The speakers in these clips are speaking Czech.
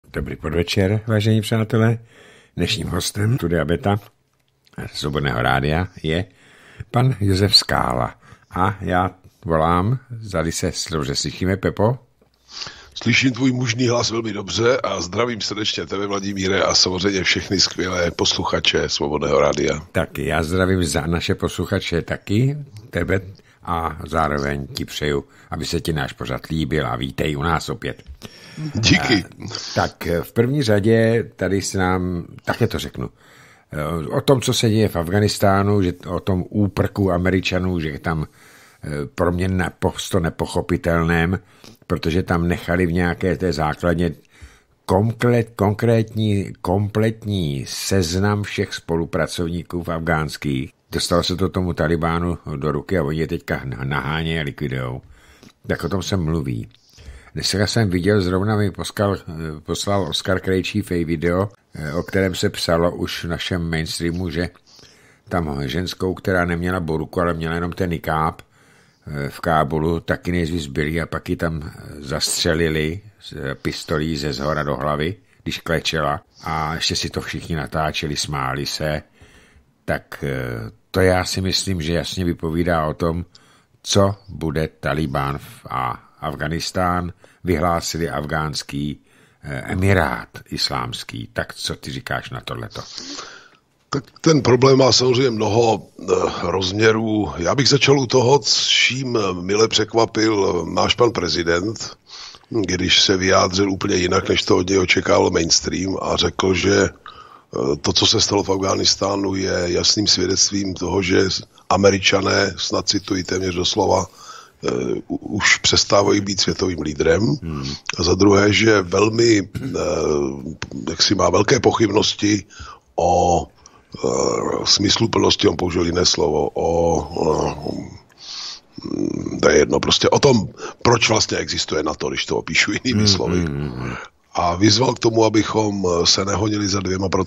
Dobrý podvečer, vážení přátelé. Dnešním hostem Studia Beta Svobodného rádia je pan Josef Skála. A já volám, zdali se dobře slyšíme, Pepo? Slyším tvůj mužný hlas velmi dobře a zdravím srdečně tebe, Vladimíre, a samozřejmě všechny skvělé posluchače Svobodného rádia. Tak já zdravím za naše posluchače taky, tebe, a zároveň ti přeju, aby se ti náš pořad líbil a vítej u nás opět. Díky. Tak v první řadě tady si nám, také to řeknu, o tom, co se děje v Afghánistánu, že o tom úprku Američanů, že je tam pro mě naprosto nepochopitelném, protože tam nechali v nějaké té základně kompletní seznam všech spolupracovníků afgánských. Dostalo se to tomu Talibánu do ruky a oni je teďka nahánějí a likvidujou. Tak o tom se mluví. Dneska jsem viděl, zrovna mi poslal Oskar Krejčífej video, o kterém se psalo už v našem mainstreamu, že tam ženskou, která neměla burku, ale měla jenom ten nikáb v Kábulu, taky nejdřív zbyli a pak ji tam zastřelili z pistolí ze zhora do hlavy, když klečela, a ještě si to všichni natáčeli, smáli se. Tak to já si myslím, že jasně vypovídá o tom, co bude Talibán a Afghánistán. Vyhlásili afgánský emirát islámský. Tak co ty říkáš na tohleto? Tak ten problém má samozřejmě mnoho rozměrů. Já bych začal u toho, čím mile překvapil náš pan prezident, když se vyjádřil úplně jinak, než to od něj očekával mainstream, a řekl, že to, co se stalo v Afghánistánu, je jasným svědectvím toho, že Američané, snad cituji téměř doslova, už přestávají být světovým lídrem. A za druhé, že velmi, má velké pochybnosti o smysluplnosti, on použil jiné slovo, to je jedno, prostě o tom, proč vlastně existuje NATO, když to opíšu jinými slovy. A vyzval k tomu, abychom se nehonili za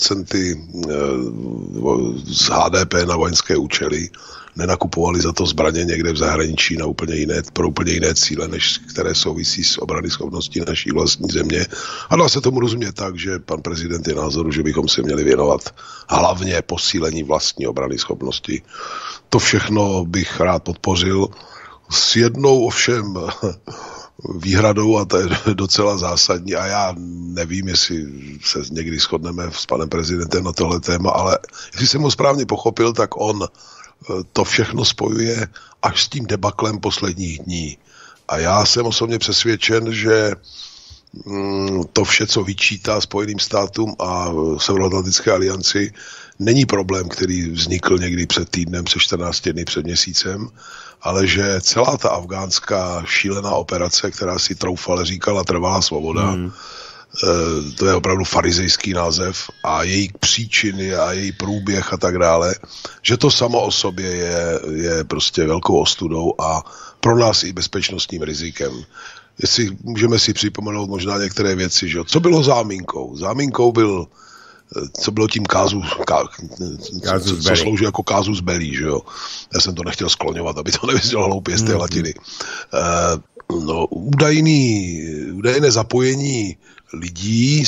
2% z HDP na vojenské účely, nenakupovali za to zbraně někde v zahraničí pro úplně jiné cíle, než které souvisí s obranyschopností naší vlastní země. A dá se tomu rozumět tak, že pan prezident je názoru, že bychom se měli věnovat hlavně posílení vlastní obranyschopnosti. To všechno bych rád podpořil. S jednou ovšem výhradou, a to je docela zásadní, a já nevím, jestli se někdy shodneme s panem prezidentem na tohle téma, ale jestli jsem ho správně pochopil, tak on to všechno spojuje až s tím debaklem posledních dní. A já jsem osobně přesvědčen, že to vše, co vyčítá Spojeným státům a Severoatlantické alianci, není problém, který vznikl někdy před týdnem, před 14 dny, před měsícem, ale že celá ta afgánská šílená operace, která si troufale říkala Trvalá svoboda, to je opravdu farizejský název, a její příčiny a její průběh a tak dále, že to samo o sobě je prostě velkou ostudou a pro nás i bezpečnostním rizikem. Jestli můžeme si připomenout možná některé věci, že co bylo záminkou? Záminkou byl, co bylo tím co slouží jako casus belli, že jo? Já jsem to nechtěl skloňovat, aby to nevyznělo hloupě z té latiny. Údajné zapojení lidí,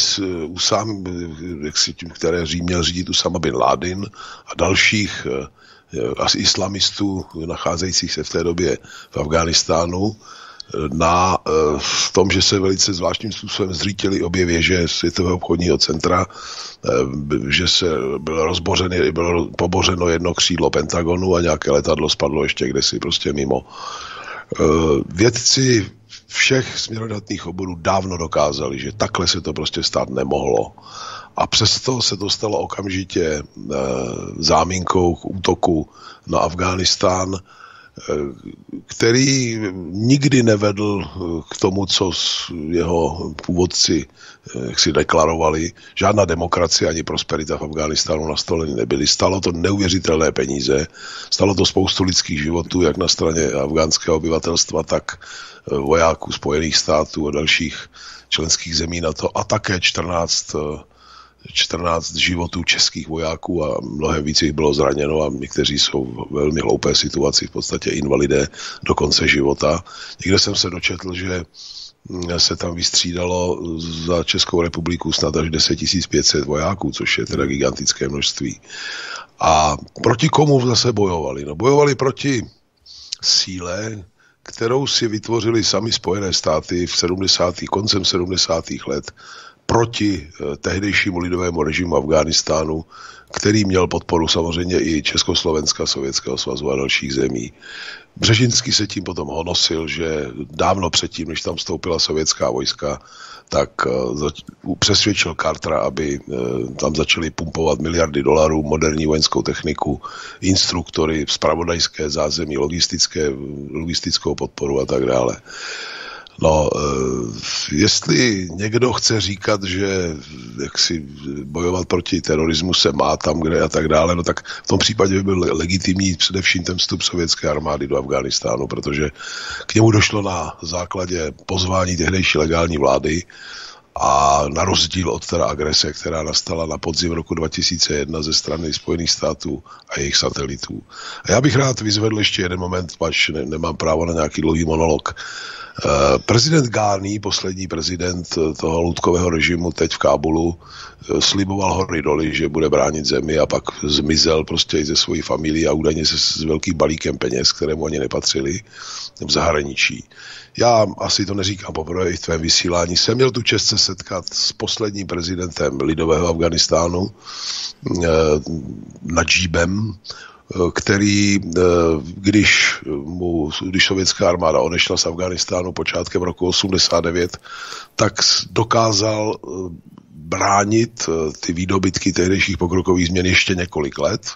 které měl řídit Usama bin Laden a dalších asi islamistů nacházejících se v té době v Afghánistánu, na tom, že se velice zvláštním způsobem zřítily obě věže Světového obchodního centra, že se bylo pobořeno jedno křídlo Pentagonu a nějaké letadlo spadlo ještě kdesi prostě mimo. Vědci všech směrodatných oborů dávno dokázali, že takhle se to prostě stát nemohlo. A přesto se to stalo okamžitě záminkou k útoku na Afghánistán, který nikdy nevedl k tomu, co jeho původci si deklarovali. Žádná demokracie ani prosperita v Afghánistánu nastoleny nebyly. Stalo to neuvěřitelné peníze, stalo to spoustu lidských životů, jak na straně afgánského obyvatelstva, tak vojáků Spojených států a dalších členských zemí NATO, a také 14 životů českých vojáků, a mnohem víc jich bylo zraněno a někteří jsou v velmi hloupé situaci, v podstatě invalidé do konce života. Někde jsem se dočetl, že se tam vystřídalo za Českou republiku snad až 10 500 vojáků, což je teda gigantické množství. A proti komu zase bojovali? No, bojovali proti síle, kterou si vytvořili sami Spojené státy koncem 70. let proti tehdejšímu lidovému režimu Afghánistánu, který měl podporu samozřejmě i Československa, Sovětského svazu a dalších zemí. Břežinský se tím potom honosil, že dávno předtím, než tam vstoupila sovětská vojska, tak přesvědčil Cartera, aby tam začali pumpovat miliardy dolarů, moderní vojenskou techniku, instruktory, zpravodajské zázemí, logistickou podporu a tak dále. No, jestli někdo chce říkat, že jak si bojovat proti terorismu se má tam, kde a tak dále, no tak v tom případě by byl legitimní především ten vstup sovětské armády do Afghánistánu, protože k němu došlo na základě pozvání tehdejší legální vlády a na rozdíl od teda agrese, která nastala na podzim roku 2001 ze strany Spojených států a jejich satelitů. A já bych rád vyzvedl ještě jeden moment, pač nemám právo na nějaký dlouhý monolog. Prezident Ghani, poslední prezident toho loutkového režimu teď v Kábulu, sliboval hory doly, že bude bránit zemi a pak zmizel prostě i ze svojí familií a údajně se s velkým balíkem peněz, kterému ani nepatřili, v zahraničí. Já asi to neříkám poprvé i v tvém vysílání. Jsem měl tu čest se setkat s posledním prezidentem lidového Afghánistánu, Nadžíbem, který, když sovětská armáda odešla z Afghánistánu počátkem roku 89, tak dokázal bránit ty výdobytky tehdejších pokrokových změn ještě několik let,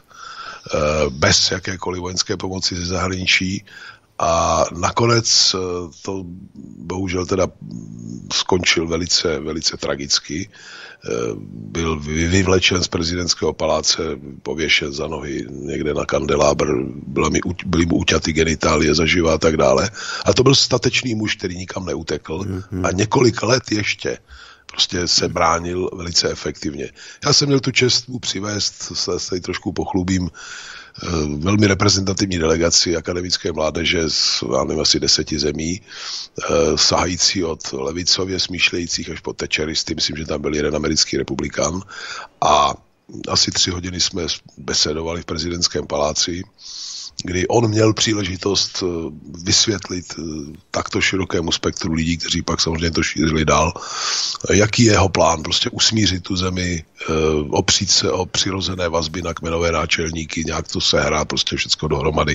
bez jakékoliv vojenské pomoci ze zahraničí. A nakonec to bohužel teda skončil velice, velice tragicky. Byl vyvlečen z prezidentského paláce, pověšen za nohy někde na kandelábr, byly mu uťaty genitálie zaživa a tak dále. A to byl statečný muž, který nikam neutekl a několik let ještě prostě se bránil velice efektivně. Já jsem měl tu čest mu přivést, se tady trošku pochlubím, velmi reprezentativní delegaci akademické mládeže z asi 10 zemí, sahající od levicově smýšlejících až po thatcheristy, myslím, že tam byl jeden americký republikán a asi 3 hodiny jsme besedovali v prezidentském paláci, kdy on měl příležitost vysvětlit takto širokému spektru lidí, kteří pak samozřejmě to šířili dál, jaký je jeho plán, prostě usmířit tu zemi, opřít se o přirozené vazby na kmenové náčelníky, nějak to sehrát, prostě všechno dohromady.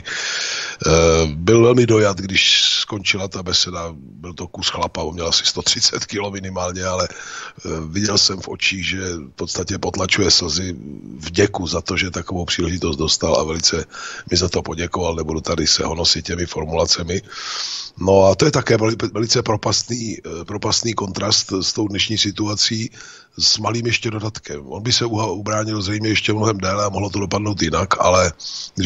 Byl velmi dojat, když skončila ta beseda, byl to kus chlapa, on měl asi 130 kg minimálně, ale viděl jsem v očích, že v podstatě potlačuje slzy vděku za to, že takovou příležitost dostal a velice mi za to poděkoval, nebudu tady se honosit těmi formulacemi. No a to je také velice propastný kontrast s tou dnešní situací s malým ještě dodatkem. On by se ubránil zřejmě ještě mnohem déle a mohlo to dopadnout jinak, ale když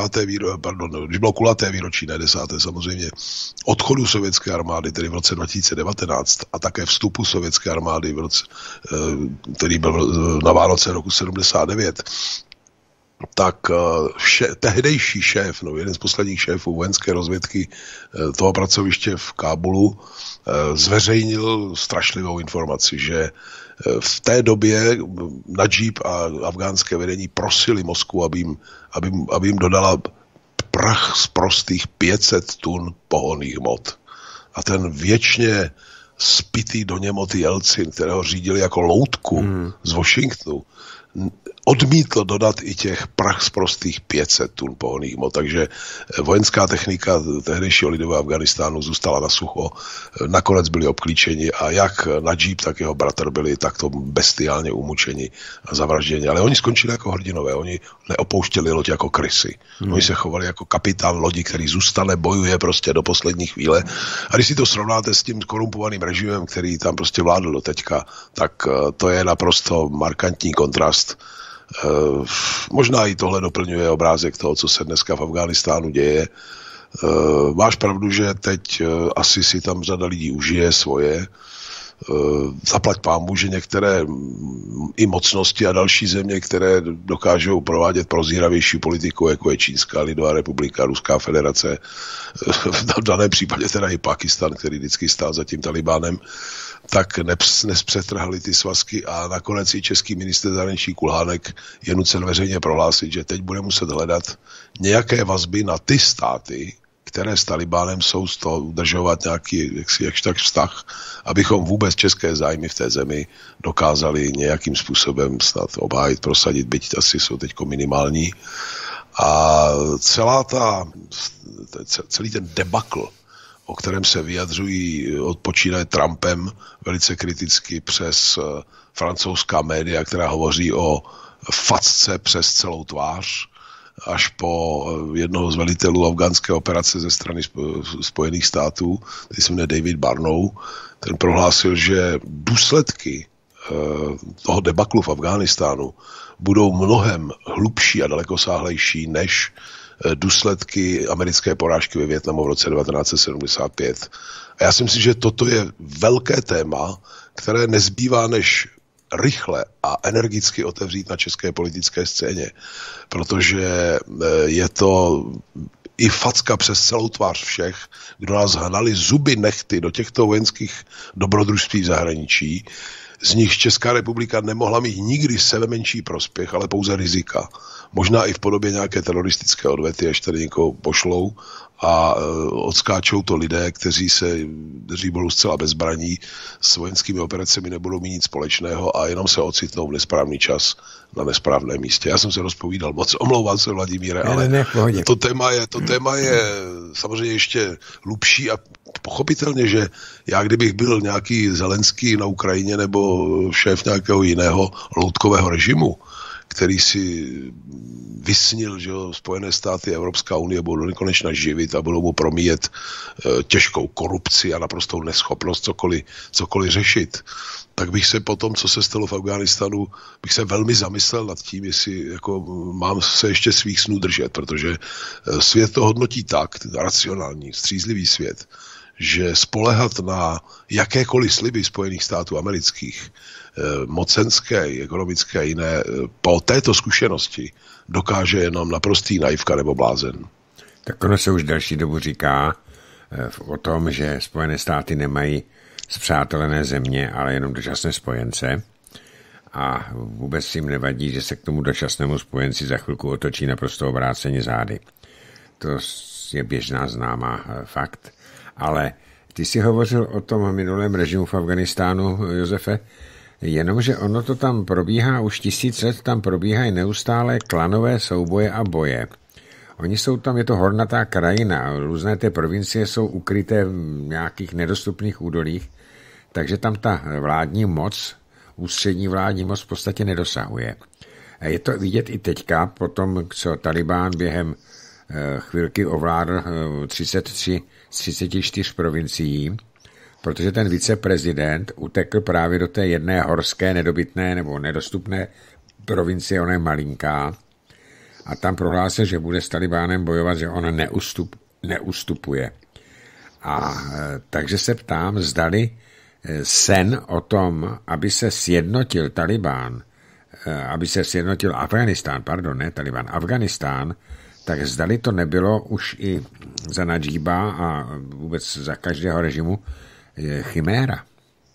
bylo kulaté výročí, ne 10. samozřejmě, odchodu sovětské armády, tedy v roce 2019 a také vstupu sovětské armády, který byl na Vánoce roku 79, tak tehdejší šéf, jeden z posledních šéfů vojenské rozvědky toho pracoviště v Kábulu zveřejnil strašlivou informaci, že v té době Nadžíb a afgánské vedení prosili Moskvu, aby jim dodala prach z prostých 500 tun pohonných hmot. A ten věčně spitý do němoty Jelcin, kterého řídili jako loutku z Washingtonu, odmítl dodat i těch prach z prostých 500 tun pohonných hmot, takže vojenská technika tehdejšího lidového Afghánistánu zůstala na sucho, nakonec byli obklíčeni a jak Nadžíb, tak jeho bratr byli takto bestiálně umučeni a zavražděni. Ale oni skončili jako hrdinové, oni neopouštěli loď jako krysy. Oni se chovali jako kapitán lodi, který zůstane, bojuje prostě do poslední chvíle. A když si to srovnáte s tím korumpovaným režimem, který tam prostě vládl do teďka, tak to je naprosto markantní kontrast. Možná i tohle doplňuje obrázek toho, co se dneska v Afghánistánu děje. Máš pravdu, že teď asi si tam řada lidí užije svoje. zaplať pánbůh, že některé i mocnosti a další země, které dokážou provádět prozíravější politiku, jako je Čínská lidová republika, Ruská federace, v daném případě teda i Pakistan, který vždycky stál za tím Talibánem, tak nespřetrhali ty svazky a nakonec i český ministr zahraničí Kulhánek je nucen veřejně prohlásit, že teď bude muset hledat nějaké vazby na ty státy, které s Talibánem jsou z toho udržovat nějaký jakž tak vztah, abychom vůbec české zájmy v té zemi dokázali nějakým způsobem snad obhájit, prosadit, byť asi jsou teďko minimální. A celý ten debakl, o kterém se vyjadřují počínaje Trumpem velice kriticky přes francouzská média, která hovoří o facce přes celou tvář, až po jednoho z velitelů afgánské operace ze strany Spojených států, který se jmenuje David Barnow, ten prohlásil, že důsledky toho debaklu v Afghánistánu budou mnohem hlubší a dalekosáhlejší než důsledky americké porážky ve Vietnamu v roce 1975. A já si myslím, že toto je velké téma, které nezbývá než rychle a energicky otevřít na české politické scéně, protože je to i facka přes celou tvář všech, kdo nás hnali zuby nehty do těchto vojenských dobrodružství v zahraničí, z nich Česká republika nemohla mít nikdy sebemenší prospěch, ale pouze rizika. Možná i v podobě nějaké teroristické odvety, až tady někoho pošlou a odskáčou to lidé, kteří budou zcela bezbraní, s vojenskými operacemi nebudou mít nic společného a jenom se ocitnou v nesprávný čas na nesprávném místě. Já jsem se rozpovídal moc, omlouvám se, Vladimíre, ale to téma je samozřejmě ještě hlubší a pochopitelně, že já kdybych byl nějaký Zelenský na Ukrajině nebo šéf nějakého jiného loutkového režimu, který si vysnil, že Spojené státy a Evropská unie budou nekonečně živit a budou mu promíjet těžkou korupci a naprostou neschopnost cokoliv řešit, tak bych se potom, co se stalo v Afghánistánu, bych se velmi zamyslel nad tím, jestli jako mám se ještě svých snů držet, protože svět to hodnotí tak, racionální, střízlivý svět, že spoléhat na jakékoliv sliby Spojených států amerických, mocenské, ekonomické a jiné, po této zkušenosti dokáže jenom naprostý naivka nebo blázen. Tak ono se už další dobu říká o tom, že Spojené státy nemají spřátelené země, ale jenom dočasné spojence a vůbec jim nevadí, že se k tomu dočasnému spojenci za chvilku otočí naprosto obráceně zády. To je běžná známá fakt. Ale ty jsi hovořil o tom minulém režimu v Afghánistánu, Josefe, jenomže ono to tam probíhá už 1000 let, tam probíhají neustále klanové souboje a boje. Oni jsou tam, je to hornatá krajina, různé té provincie jsou ukryté v nějakých nedostupných údolích, takže tam ta vládní moc, ústřední vládní moc v podstatě nedosahuje. A je to vidět i teďka, potom, co Talibán během chvilky ovládl 33 z 34 provincií, protože ten viceprezident utekl právě do té jedné horské, nedobytné nebo nedostupné provincie, ona je malinká, a tam prohlásil, že bude s Talibánem bojovat, že on neustupuje. A takže se ptám, zdali sen o tom, aby se sjednotil Talibán, aby se sjednotil Afghánistán, tak zdali to nebylo už i za Nadžíba a vůbec za každého režimu chiméra?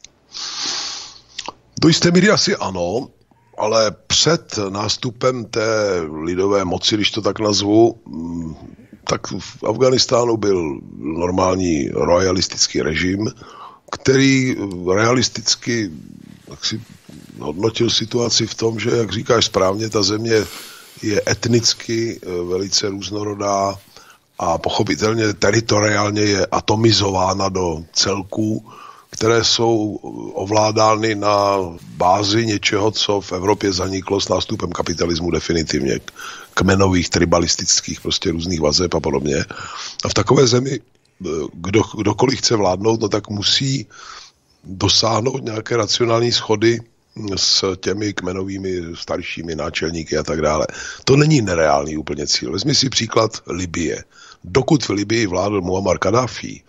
Do jisté míry asi ano, ale před nástupem té lidové moci, když to tak nazvu, tak v Afghánistánu byl normální royalistický režim, který realisticky si hodnotil situaci v tom, že, jak říkáš správně, ta země je etnicky velice různorodá a pochopitelně teritoriálně je atomizována do celků, které jsou ovládány na bázi něčeho, co v Evropě zaniklo s nástupem kapitalismu definitivně, kmenových, tribalistických, prostě různých vazeb a podobně. A v takové zemi, kdokoliv chce vládnout, no tak musí dosáhnout nějaké racionální shody s těmi kmenovými staršími náčelníky a tak dále. To není nereálný úplně cíl. Vezmi si příklad Libye. Dokud v Libii vládl Muammar Kaddáfí,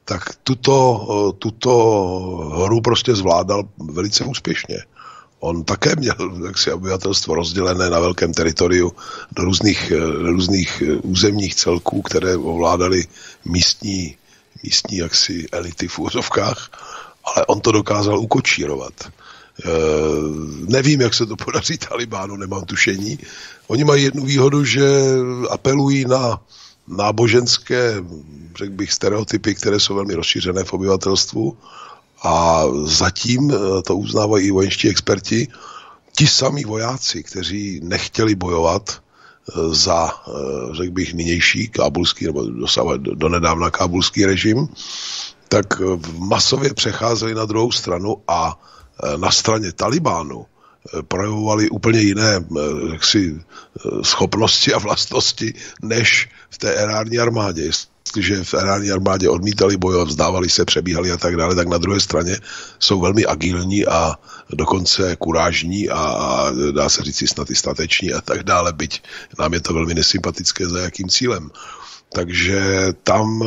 tak tuto hru prostě zvládal velice úspěšně. On také měl jaksi obyvatelstvo rozdělené na velkém teritoriu do různých územních celků, které ovládaly místní jaksi elity v úzovkách, ale on to dokázal ukočírovat. Nevím, jak se to podaří Talibánu, nemám tušení. Oni mají jednu výhodu, že apelují na náboženské, řekl bych, stereotypy, které jsou velmi rozšířené v obyvatelstvu, a zatím to uznávají i vojenští experti. Ti samí vojáci, kteří nechtěli bojovat za, řekl bych, nynější kábulský nebo donedávna kábulský režim, tak masově přecházeli na druhou stranu a na straně Talibánu projevovali úplně jiné schopnosti a vlastnosti než v té erární armádě. Jestliže v erární armádě odmítali bojovat, vzdávali se, přebíhali a tak dále, tak na druhé straně jsou velmi agilní a dokonce kurážní a dá se říct snad i stateční a tak dále, byť nám je to velmi nesympatické, za jakým cílem. Takže tam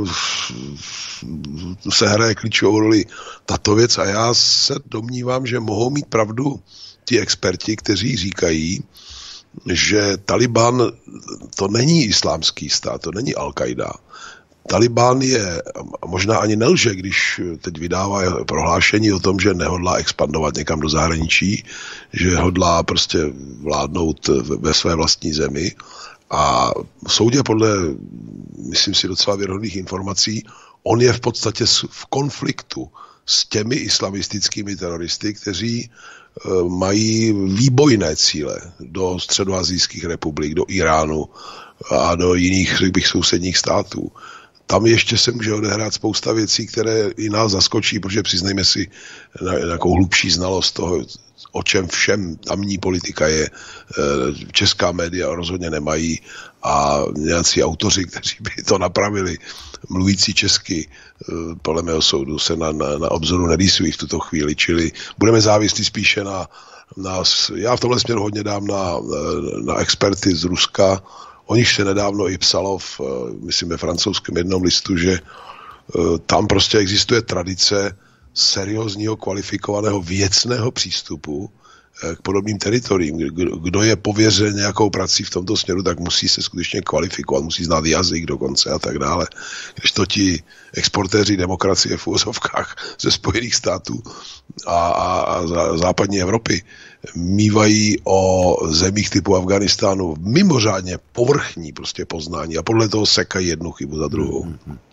se hraje klíčovou roli tato věc a já se domnívám, že mohou mít pravdu ti experti, kteří říkají, že Taliban to není islámský stát, to není Al-Qaida. Talibán je, možná ani nelže, když teď vydává prohlášení o tom, že nehodlá expandovat někam do zahraničí, že hodlá prostě vládnout ve své vlastní zemi. A soudě podle, myslím si, docela věrohodných informací, on je v podstatě v konfliktu s těmi islamistickými teroristy, kteří mají výbojné cíle do středoasijských republik, do Iránu a do jiných, řekl bych, sousedních států. Tam ještě se může odehrát spousta věcí, které i nás zaskočí, protože přiznejme si na nějakou hlubší znalost toho, o čem všem tamní politika je. Česká média rozhodně nemají a nějací autoři, kteří by to napravili, mluvící česky, podle mého soudu, se na obzoru nerýsují v tuto chvíli, čili budeme závislí spíše na já v tomhle směru hodně dám na experty z Ruska. O nich se nedávno i psalo myslím ve francouzském jednom listu, že tam prostě existuje tradice seriózního, kvalifikovaného, věcného přístupu k podobným teritoriím. Kdo je pověřen nějakou prací v tomto směru, tak musí se skutečně kvalifikovat, musí znát jazyk dokonce a tak dále. Když to ti exportéři demokracie v úvozovkách ze Spojených států a západní Evropy mívají o zemích typu Afganistánu mimořádně povrchní prostě poznání a podle toho sekají jednu chybu za druhou.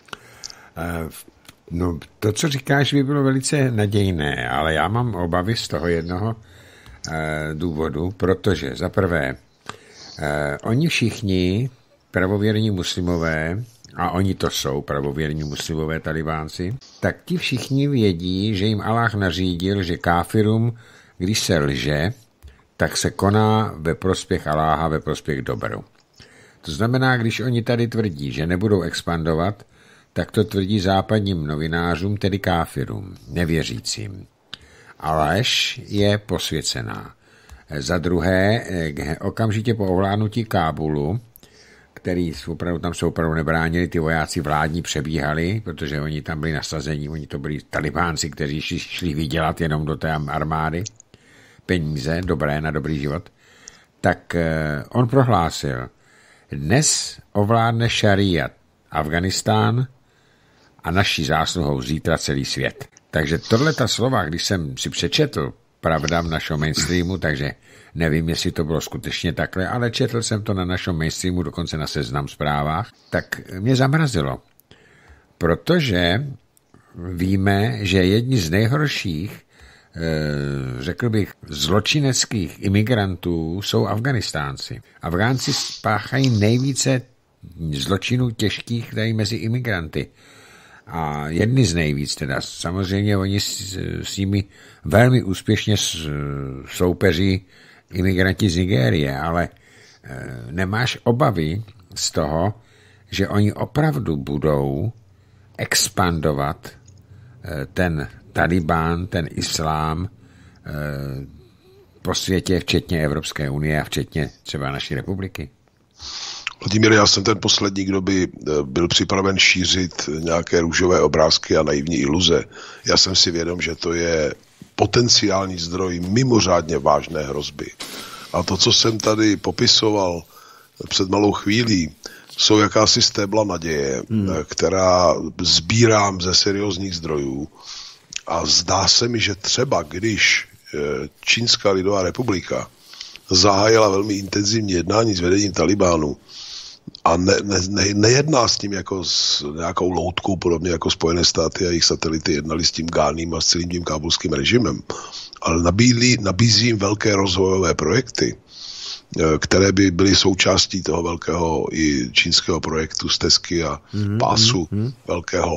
No, to, co říkáš, by bylo velice nadějné, ale já mám obavy z toho jednoho důvodu, protože za prvé, oni všichni pravověrní muslimové, a oni to jsou pravověrní muslimové talibánci, tak ti všichni vědí, že jim Aláh nařídil, že káfirům, když se lže, tak se koná ve prospěch Aláha, ve prospěch dobru. To znamená, když oni tady tvrdí, že nebudou expandovat, tak to tvrdí západním novinářům, tedy káfirům, nevěřícím. A lež je posvěcená. Za druhé, okamžitě po ovládnutí Kábulu, který tam se opravdu nebránili, ty vojáci vládní přebíhali, protože oni tam byli nasazení, oni to byli talibánci, kteří šli vydělat jenom do té armády, peníze, dobré na dobrý život, tak on prohlásil, dnes ovládne šariat Afganistán a naší zásluhou zítra celý svět. Takže tohleta slova, když jsem si přečetl, pravda, v našem mainstreamu, takže nevím, jestli to bylo skutečně takhle, ale četl jsem to na našem mainstreamu, dokonce na Seznam Zprávách, tak mě zamrazilo. Protože víme, že jedni z nejhorších, řekl bych, zločineckých imigrantů jsou Afganistánci. Afgánci spáchají nejvíce zločinů těžkých tady mezi imigranty. A jedni z nejvíc teda. Samozřejmě oni s nimi velmi úspěšně soupeří imigranti z Nigérie, ale nemáš obavy z toho, že oni opravdu budou expandovat ten Talibán, ten islám po světě, včetně Evropské unie a včetně třeba naší republiky? Vladimíre, já jsem ten poslední, kdo by byl připraven šířit nějaké růžové obrázky a naivní iluze. Já jsem si vědom, že to je potenciální zdroj mimořádně vážné hrozby. A to, co jsem tady popisoval před malou chvílí, jsou jakási stébla naděje, která sbírám ze seriózních zdrojů. A zdá se mi, že třeba když Čínská lidová republika zahájila velmi intenzivní jednání s vedením Talibánu a nejedná s tím jako s nějakou loutkou, podobně jako Spojené státy a jejich satelity jednali s tím Gáním a s celým tím kábulským režimem, ale nabízí jim velké rozvojové projekty, které by byly součástí toho velkého i čínského projektu stezky a pásu velkého,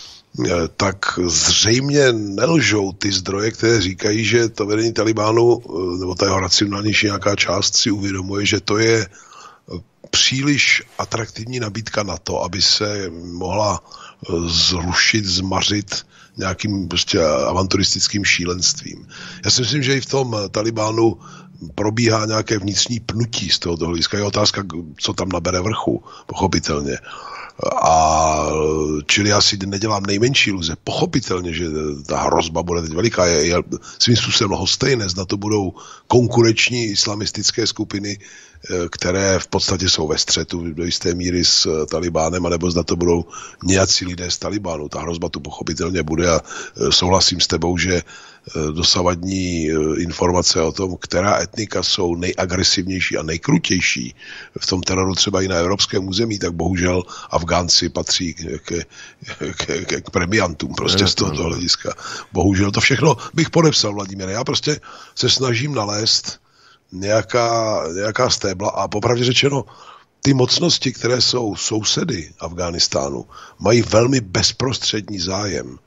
tak zřejmě nelžou ty zdroje, které říkají, že to vedení Talibánu, nebo ta jeho racionálnější nějaká část si uvědomuje, že to je příliš atraktivní nabídka na to, aby se mohla zrušit, zmařit nějakým prostě avanturistickým šílenstvím. Já si myslím, že i v tom Talibánu probíhá nějaké vnitřní pnutí z tohoto hlediska. Je otázka, co tam nabere vrchu, pochopitelně. A čili já si nedělám nejmenší iluze. Pochopitelně, že ta hrozba bude teď veliká. Je svým způsobem lhostejné, zda to budou konkurenční islamistické skupiny, které v podstatě jsou ve střetu do jisté míry s Talibánem, anebo zda to budou nějací lidé z Talibánu. Ta hrozba tu pochopitelně bude a souhlasím s tebou, že dosavadní informace o tom, která etnika jsou nejagresivnější a nejkrutější v tom teroru třeba i na evropském území, tak bohužel Afgánci patří k premiantům prostě z tohoto hlediska. Bohužel to všechno bych podepsal, Vladimíre. Já prostě se snažím nalézt nějaká stébla a popravdě řečeno, ty mocnosti, které jsou sousedy Afghánistánu, mají velmi bezprostřední zájem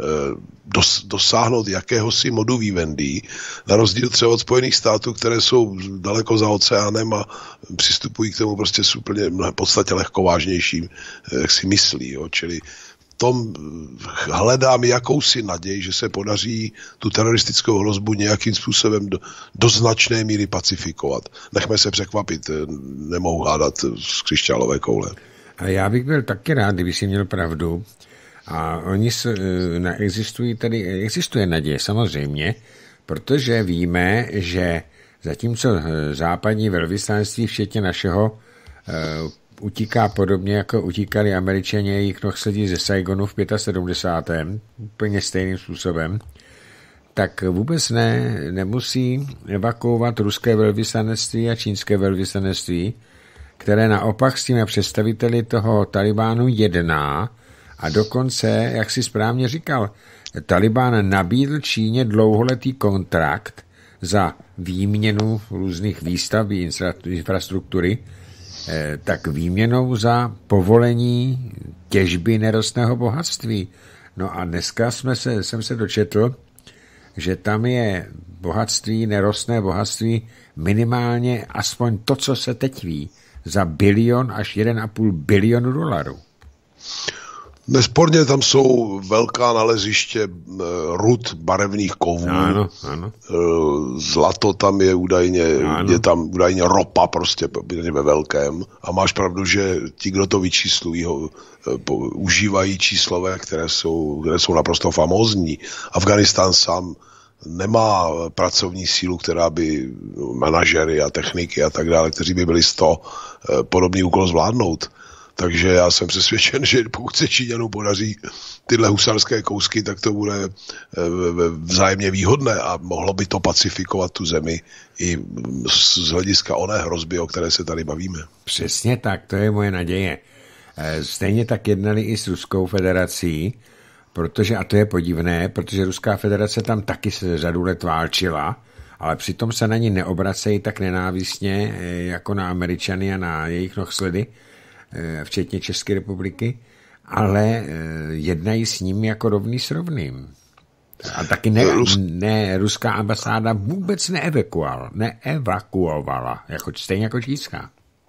dosáhnout jakéhosi modu vivendi, na rozdíl třeba od Spojených států, které jsou daleko za oceánem a přistupují k tomu prostě s úplně podstatě lehkovážnějším, jak si myslí. Jo. Čili tom hledám jakousi naději, že se podaří tu teroristickou hrozbu nějakým způsobem do značné míry pacifikovat. Nechme se překvapit, nemohu hádat z křišťálové koule. A já bych byl taky rád, kdyby si měl pravdu. A existuje naděje samozřejmě, protože víme, že zatímco západní velvyslanectví včetně našeho utíká podobně, jako utíkali Američané jejich nohsedí ze Saigonu v 75. úplně stejným způsobem, tak vůbec nemusí evakuovat ruské velvyslanectví a čínské velvyslanectví, které naopak s těmi představiteli toho Talibánu jedná a dokonce, jak si správně říkal, Talibán nabídl Číně dlouholetý kontrakt za výměnu různých výstav infrastruktury, tak výměnou za povolení těžby nerostného bohatství. No a dneska jsem se dočetl, že tam je nerostné bohatství minimálně aspoň to, co se teď ví, za $1 až 1,5 bilionu dolarů. Nesporně tam jsou velká naleziště rud barevných kovů. Ano. Zlato tam je údajně, je tam údajně ropa prostě ve velkém. A máš pravdu, že ti, kdo to vyčíslují, užívají číslové, které jsou naprosto famózní. Afghánistán sám nemá pracovní sílu, která by manažery a techniky a tak dále, kteří by byli z toho podobný úkol zvládnout. Takže já jsem přesvědčen, že pokud se Číňanům podaří tyhle husarské kousky, tak to bude vzájemně výhodné a mohlo by to pacifikovat tu zemi i z hlediska oné hrozby, o které se tady bavíme. Přesně tak, to je moje naděje. Stejně tak jednali i s Ruskou federací, a to je podivné, protože Ruská federace tam taky se řadu let válčila, ale přitom se na ní neobracejí tak nenávistně jako na Američany a na jejich nohsledy, včetně České republiky, ale jednají s ním jako rovný s rovným. A taky ruská ambasáda vůbec neevakuovala, stejně jako čínská.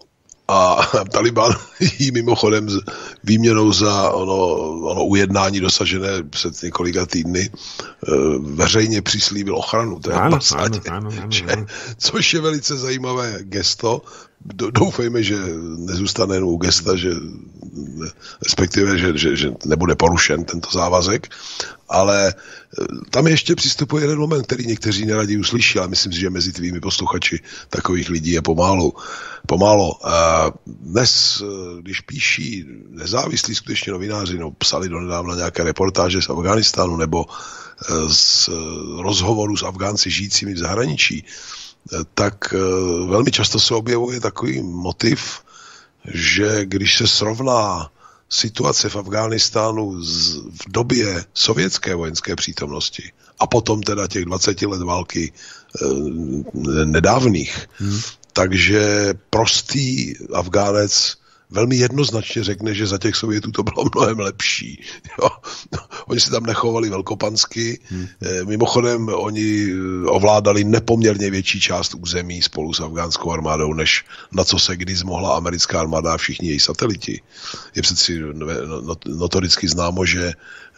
A Taliban jí mimochodem výměnou za ono ujednání dosažené před několika týdny veřejně přislíbil ochranu té ambasádě, což je velice zajímavé gesto. Doufejme, že nezůstane jenom u gesta, že respektive, že nebude porušen tento závazek, ale tam ještě přistupuje jeden moment, který někteří neradi uslyší, ale myslím si, že mezi tvými posluchači takových lidí je pomálo. Dnes, když píší nezávislí skutečně novináři, psali donedávna nějaké reportáže z Afghánistánu nebo z rozhovoru s Afgánci žijícími v zahraničí, tak velmi často se objevuje takový motiv, že když se srovná situace v Afghánistánu v době sovětské vojenské přítomnosti a potom teda těch 20 let války nedávných, takže prostý Afgánec velmi jednoznačně řekne, že za těch Sovětů to bylo mnohem lepší. Jo. Oni se tam nechovali velkopansky, mimochodem oni ovládali nepoměrně větší část území spolu s afgánskou armádou, než na co se kdy zmohla americká armáda a všichni její sateliti. Je přeci notoricky známo, že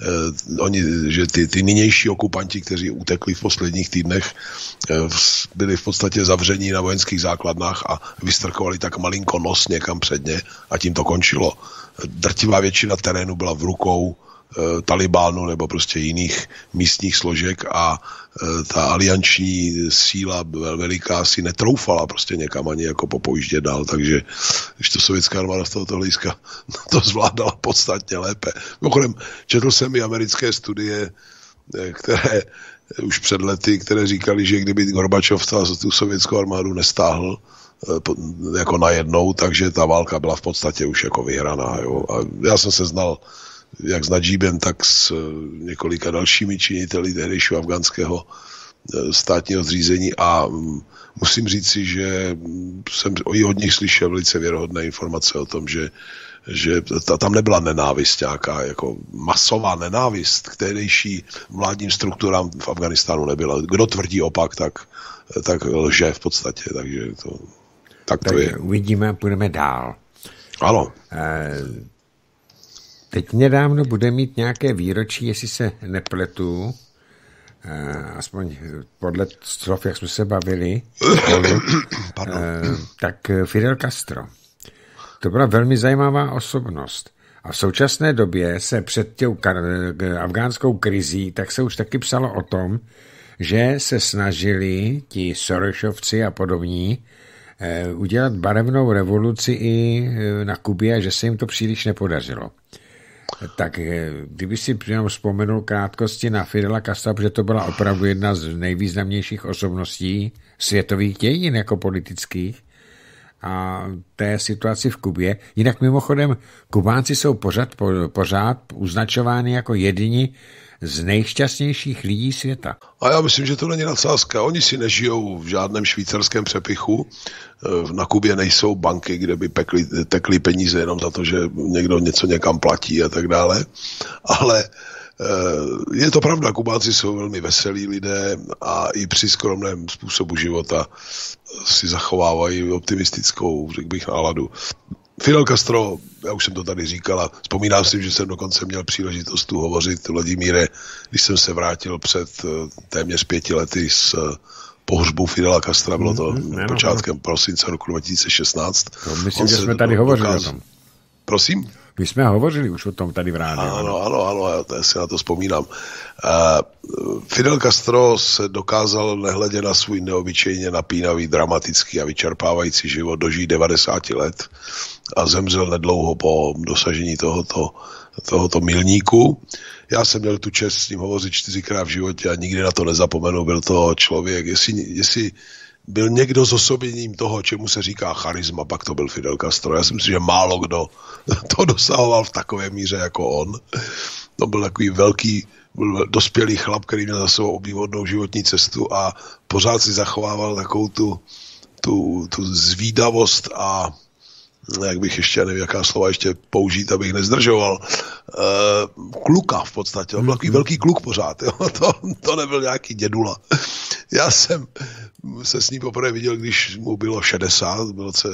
ty nynější okupanti, kteří utekli v posledních týdnech, byli v podstatě zavření na vojenských základnách a vystrkovali tak malinko nos někam předně a tím to končilo. Drtivá většina terénu byla v rukou Talibánu nebo prostě jiných místních složek a ta alianční síla veliká si netroufala prostě někam ani jako popojíždět dál, takže když to sovětská armáda z tohoto hlediska to zvládala podstatně lépe. Mimochodem, četl jsem i americké studie, které už před lety, které říkali, že kdyby Gorbačov tu sovětskou armádu nestáhl jako najednou, takže ta válka byla v podstatě už jako vyhraná. Jo. A já jsem se znal jak s Nadžíbem, tak s několika dalšími činiteli tehdejšího afgánského státního zřízení a musím říci, že jsem i od nich slyšel velice věrohodné informace o tom, že tam nebyla nenávist nějaká, jako masová nenávist k tehdejší vládním strukturám v Afghánistánu nebyla. Kdo tvrdí opak, tak lže v podstatě, takže tak to je. Uvidíme, půjdeme dál. Ano. Teď nedávno bude mít nějaké výročí, jestli se nepletu, aspoň podle slov, jak jsme se bavili, tak Fidel Castro. To byla velmi zajímavá osobnost. A v současné době se před tou afgánskou krizí, tak se už taky psalo o tom, že se snažili ti Sorosovci a podobní udělat barevnou revoluci i na Kubě a že se jim to příliš nepodařilo. Tak kdyby si jenom vzpomenul krátkosti na Fidela Castra, protože to byla opravdu jedna z nejvýznamnějších osobností světových dějin jako politických a té situaci v Kubě. Jinak mimochodem Kubánci jsou pořád označováni jako jediní z nejšťastnějších lidí světa. A já myslím, že to není nadsázka. Oni si nežijou v žádném švýcarském přepichu. Na Kubě nejsou banky, kde by tekly peníze jenom za to, že někdo něco někam platí a tak dále. Ale je to pravda, Kubánci jsou velmi veselí lidé a i při skromném způsobu života si zachovávají optimistickou, řekl bych, náladu. Fidel Castro, já už jsem to tady říkala, vzpomínám si, že jsem dokonce měl příležitost tu hovořit, Vladimíre, když jsem se vrátil před téměř 5 lety z pohřbu Fidela Castra, bylo to počátkem prosince roku 2016. Myslím, že jsme tady hovořili o tom. Prosím? My jsme hovořili už o tom tady v rádiu. Ano, já si na to vzpomínám. Fidel Castro se dokázal, nehledě na svůj neobyčejně napínavý, dramatický a vyčerpávající život, dožít 90 let a zemřel nedlouho po dosažení tohoto milníku. Já jsem měl tu čest s ním hovořit 4krát v životě a nikdy na to nezapomenu. Byl to člověk, jestli byl někdo s osobením toho, čemu se říká charisma, pak to byl Fidel Castro. Já si myslím, že málo kdo to dosahoval v takové míře jako on. To byl takový velký, dospělý chlap, který měl za sebou obdivuhodnou životní cestu a pořád si zachovával takovou tu zvídavost a jak bych ještě, nevím, jaká slova ještě použít, abych nezdržoval, kluka v podstatě. On byl takový velký kluk pořád. Jo? To nebyl nějaký dědula. Já jsem se s ním poprvé viděl, když mu bylo 60, v roce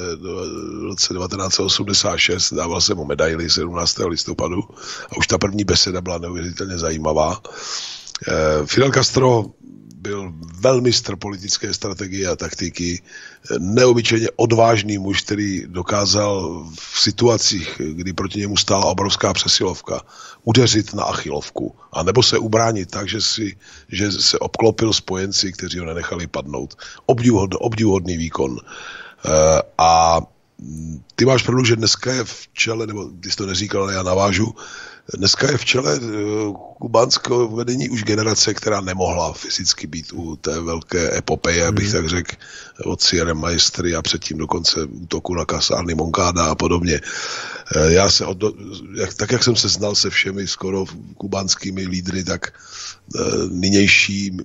1986, dával jsem mu medaili 17. listopadu a už ta první beseda byla neuvěřitelně zajímavá. Fidel Castro byl velmistr politické strategie a taktiky, neobyčejně odvážný muž, který dokázal v situacích, kdy proti němu stála obrovská přesilovka, udeřit na achilovku, a nebo se ubránit tak, že se obklopil spojenci, kteří ho nenechali padnout. Obdivuhodný výkon. A ty máš pravdu, že dneska je v čele, nebo ty jsi to neříkal, ale já navážu, dneska je v čele kubánského vedení už generace, která nemohla fyzicky být u té velké epopeje, abych tak řekl, od Sierra Maestry a předtím dokonce útoku na kasárny Moncada a podobně. Já se jak jsem se znal se všemi skoro kubánskými lídry, tak nynější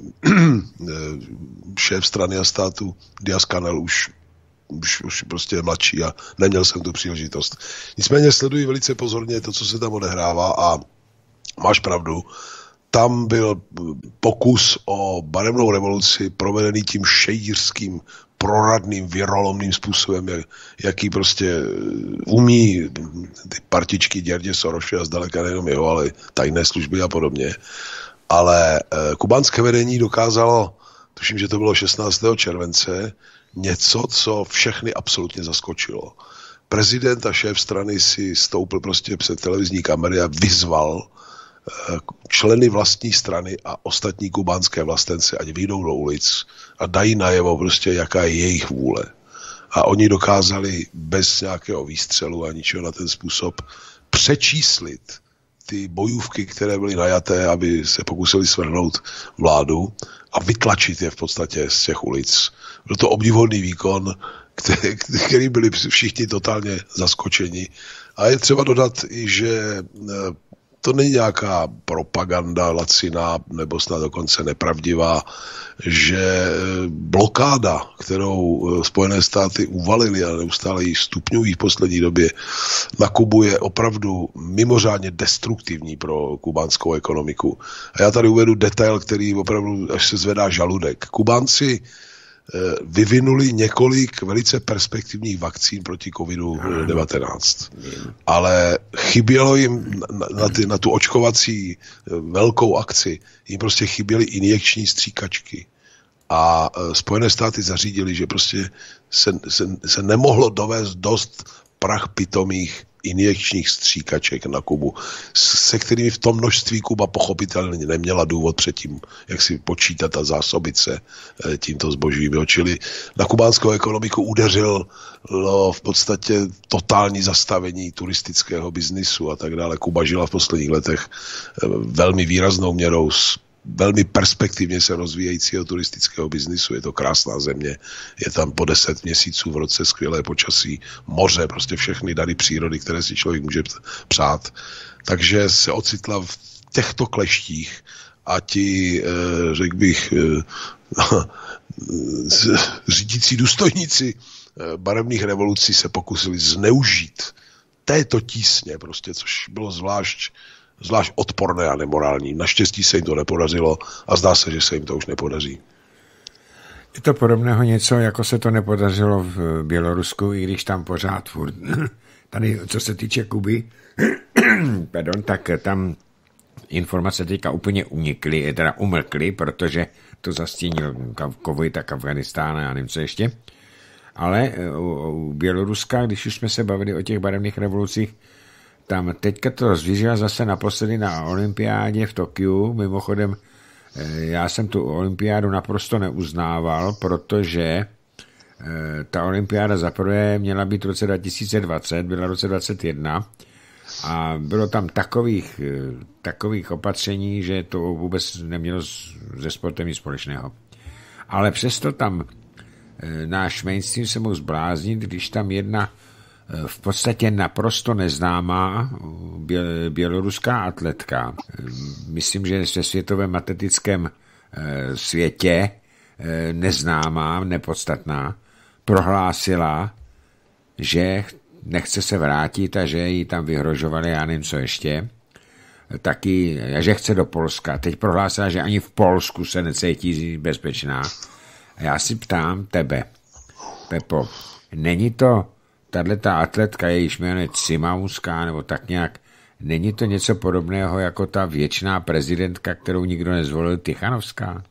šéf strany a státu Díaz-Canel už prostě je mladší a neměl jsem tu příležitost. Nicméně sleduji velice pozorně to, co se tam odehrává, a máš pravdu, tam byl pokus o barevnou revoluci provedený tím šejdířským, proradným, věrolomným způsobem, jaký prostě umí ty partičky Děrdě Soroše a zdaleka nejenom jeho, ale tajné služby a podobně. Ale kubánské vedení dokázalo, tuším, že to bylo 16. července, něco, co všechny absolutně zaskočilo. Prezident a šéf strany si stoupil prostě před televizní kamery a vyzval členy vlastní strany a ostatní kubánské vlastence, ať vyjdou do ulic a dají najevo prostě, jaká je jejich vůle. A oni dokázali bez nějakého výstřelu a ničeho na ten způsob přečíslit ty bojůvky, které byly najaté, aby se pokusili svrhnout vládu a vytlačit je v podstatě z těch ulic. Byl to obdivuhodný výkon, který byli všichni totálně zaskočeni. A je třeba dodat i, že to není nějaká propaganda laciná nebo snad dokonce nepravdivá, že blokáda, kterou Spojené státy uvalily a neustále ji stupňují v poslední době na Kubu, je opravdu mimořádně destruktivní pro kubánskou ekonomiku. A já tady uvedu detail, který opravdu až se zvedá žaludek. Kubánci vyvinuli několik velice perspektivních vakcín proti COVID-19. Ale chybělo jim na tu očkovací velkou akci, jim prostě chyběly injekční stříkačky. A Spojené státy zařídili, že prostě se nemohlo dovést dost pitomých injekčních stříkaček na Kubu, se kterými v tom množství Kuba pochopitelně neměla důvod předtím, jak si počítat a zásobit se tímto zbožím. Čili na kubánskou ekonomiku udeřilo v podstatě totální zastavení turistického biznisu a tak dále. Kuba žila v posledních letech velmi výraznou měrou velmi perspektivně se rozvíjejícího turistického biznisu. Je to krásná země, je tam po 10 měsíců v roce skvělé počasí, moře, prostě všechny dary přírody, které si člověk může přát. Takže se ocitla v těchto kleštích a ti, řekl bych, řídící důstojníci barevných revolucí se pokusili zneužít této tísně, prostě, což bylo zvlášť odporné a nemorální. Naštěstí se jim to nepodařilo a zdá se, že se jim to už nepodaří. Je to podobného něco, jako se to nepodařilo v Bělorusku, i když tam pořád furt. Tady, co se týče Kuby, tak tam informace teďka úplně unikly, teda umlkly, protože to zastínil COVID, tak Afganistán a já nevím, co ještě. Ale u Běloruska, když už jsme se bavili o těch barevných revolucích, tam teďka to rozvířila zase naposledy na olympiádě v Tokiu. Mimochodem, já jsem tu olympiádu naprosto neuznával, protože ta olympiáda zaprvé měla být v roce 2020, byla v roce 2021 a bylo tam takových opatření, že to vůbec nemělo se sportem nic společného. Ale přesto tam náš mainstream se mohl zbláznit, když tam jedna v podstatě naprosto neznámá běloruská atletka, myslím, že ve světovém atletickém světě neznámá, nepodstatná, prohlásila, že nechce se vrátit a že jí tam vyhrožovali, já nevím co ještě, taky, že chce do Polska. Teď prohlásila, že ani v Polsku se necítí bezpečná. A já si ptám tebe, Pepo, není to tato atletka, jejíž jméno je Cimauská, nebo tak nějak, není to něco podobného jako ta věčná prezidentka, kterou nikdo nezvolil, Tichanovská?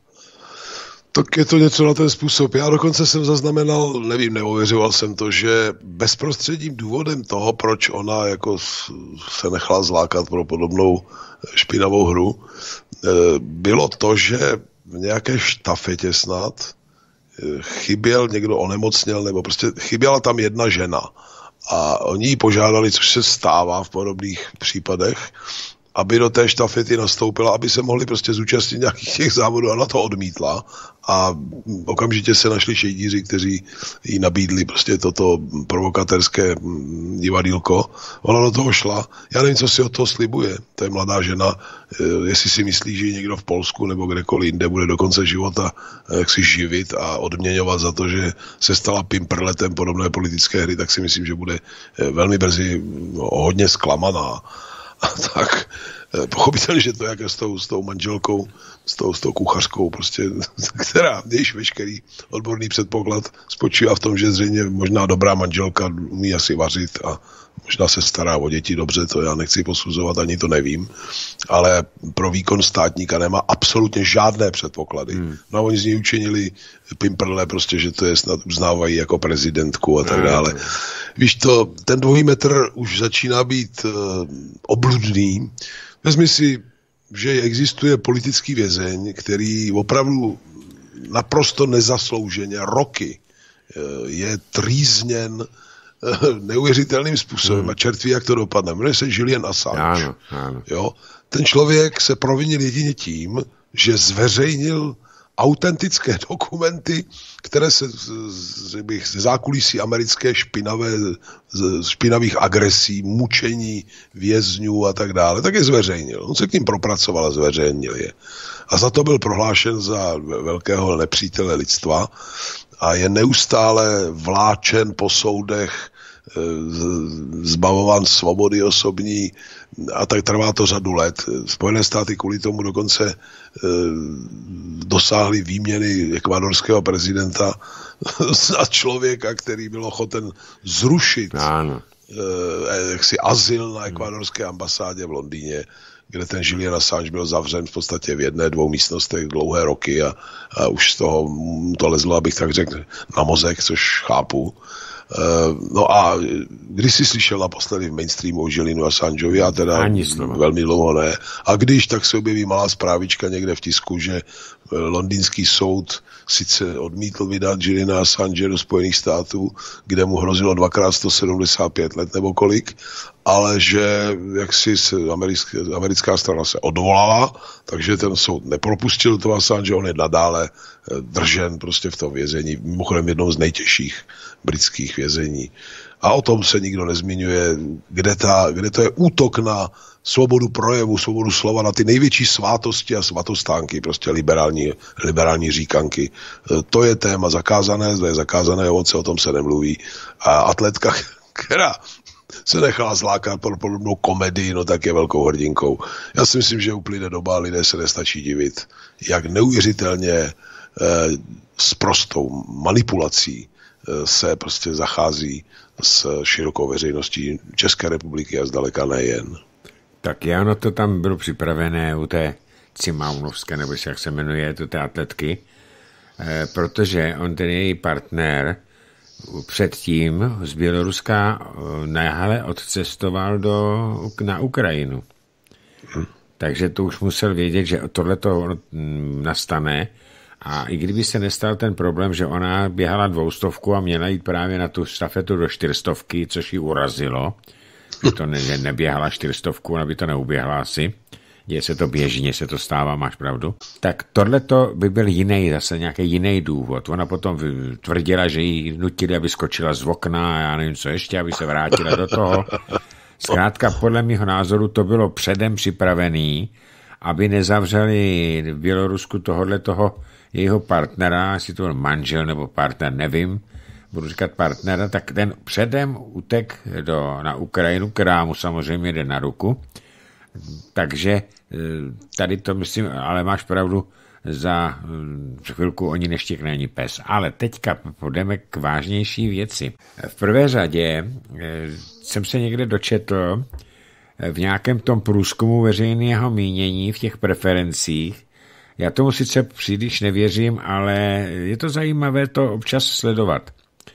Tak je to něco na ten způsob. Já dokonce jsem zaznamenal, nevím, neověřoval jsem to, že bezprostředním důvodem toho, proč ona jako se nechala zlákat pro podobnou špinavou hru, bylo to, že v nějaké štafetě snad chyběl, někdo onemocněl, nebo prostě chyběla tam jedna žena. A oni ji požádali, což se stává v podobných případech, aby do té štafety nastoupila, aby se mohli prostě zúčastnit nějakých těch závodů, a na to odmítla. A okamžitě se našli šejdíři, kteří jí nabídli prostě toto provokatérské divadýlko. Ona do toho šla. Já nevím, co si od toho slibuje. To je mladá žena, jestli si myslí, že někdo v Polsku nebo kdekoliv jinde bude do konce života jak si živit a odměňovat za to, že se stala pimprletem podobné politické hry, tak si myslím, že bude velmi brzy hodně zklamaná. A tak pochopitelně, že to jak je s tou manželkou, s tou kuchařkou, prostě, která, jejíž veškerý odborný předpoklad spočívá v tom, že zřejmě možná dobrá manželka umí asi vařit a možná se stará o děti dobře, to já nechci posuzovat, ani to nevím, ale pro výkon státníka nemá absolutně žádné předpoklady. No a oni z ní učinili pimprle, prostě, že to je snad uznávají jako prezidentku a tak dále. Víš to, ten 2 metr už začíná být obludný. Vezmi si, že existuje politický vězeň, který opravdu naprosto nezaslouženě roky je trýzněn neuvěřitelným způsobem a čert ví, jak to dopadne. Jmenuje se Julian Assange. Ano. Jo? Ten člověk se provinil jedině tím, že zveřejnil autentické dokumenty, které se ze zákulisí americké špinavých agresí, mučení vězňů a tak dále, tak je zveřejnil. On se k ním propracoval a zveřejnil je. A za to byl prohlášen za velkého nepřítele lidstva a je neustále vláčen po soudech, zbavován svobody osobní a tak trvá to řadu let. Spojené státy kvůli tomu dokonce dosáhly výměny ekvádorského prezidenta za člověka, který byl ochoten zrušit jaksi azyl na ekvádorské ambasádě v Londýně, kde ten Julian Assange byl zavřen v podstatě v 1-2 místnostech dlouhé roky a už z toho to lezlo, abych tak řekl, na mozek, což chápu. No a když jsi slyšel naposledy v mainstreamu o Julianu Assangeovi, já teda velmi dlouho ne. A když, tak se objeví malá zprávička někde v tisku, že londýnský soud sice odmítl vydat Juliana Assange do Spojených států, kde mu hrozilo 2x 175 let nebo kolik, ale že jaksi americká strana se odvolala, takže ten soud nepropustil toho Assange, on je nadále držen prostě v tom vězení, mimochodem jednou z nejtěžších britských vězení. A o tom se nikdo nezmiňuje, kde to je útok na svobodu projevu, svobodu slova, na ty největší svátosti a svatostánky, prostě liberální říkanky. To je téma zakázané, to je zakázané ovoce, o tom se nemluví. A atletka, která se nechala zlákat pro podobnou komedii, no tak je velkou hrdinkou. Já si myslím, že uplyne doba, lidé se nestačí divit, jak neuvěřitelně s prostou manipulací se prostě zachází s širokou veřejností České republiky a zdaleka nejen. Tak ono to tam bylo připravené u té Cimaunovské, nebo jak se jmenuje, to té atletky, protože on ten její partner předtím z Běloruska náhle odcestoval na Ukrajinu. Takže to už musel vědět, že tohleto nastane. A i kdyby se nestal ten problém, že ona běhala 200 a měla jít právě na tu štafetu do 400, což ji urazilo, že to neběhala 400, ona by to neuběhla asi, děje se to běžně, se to stává, máš pravdu, tak tohleto by byl jiný, zase nějaký jiný důvod. Ona potom tvrdila, že jí nutili, aby skočila z okna a já nevím co ještě, aby se vrátila do toho. Zkrátka, podle mého názoru to bylo předem připravený, aby nezavřeli v Bělorusku toho jejího partnera, jestli to byl manžel nebo partner, nevím, budu říkat partnera, tak ten předem utek na Ukrajinu, která mu samozřejmě jde na ruku. Takže tady to myslím, ale máš pravdu, za chvilku oni neštěkne ani pes. Ale teďka půjdeme k vážnější věci. V prvé řadě jsem se někde dočetl v nějakém tom průzkumu veřejného mínění v těch preferencích. Já tomu sice příliš nevěřím, ale je to zajímavé to občas sledovat.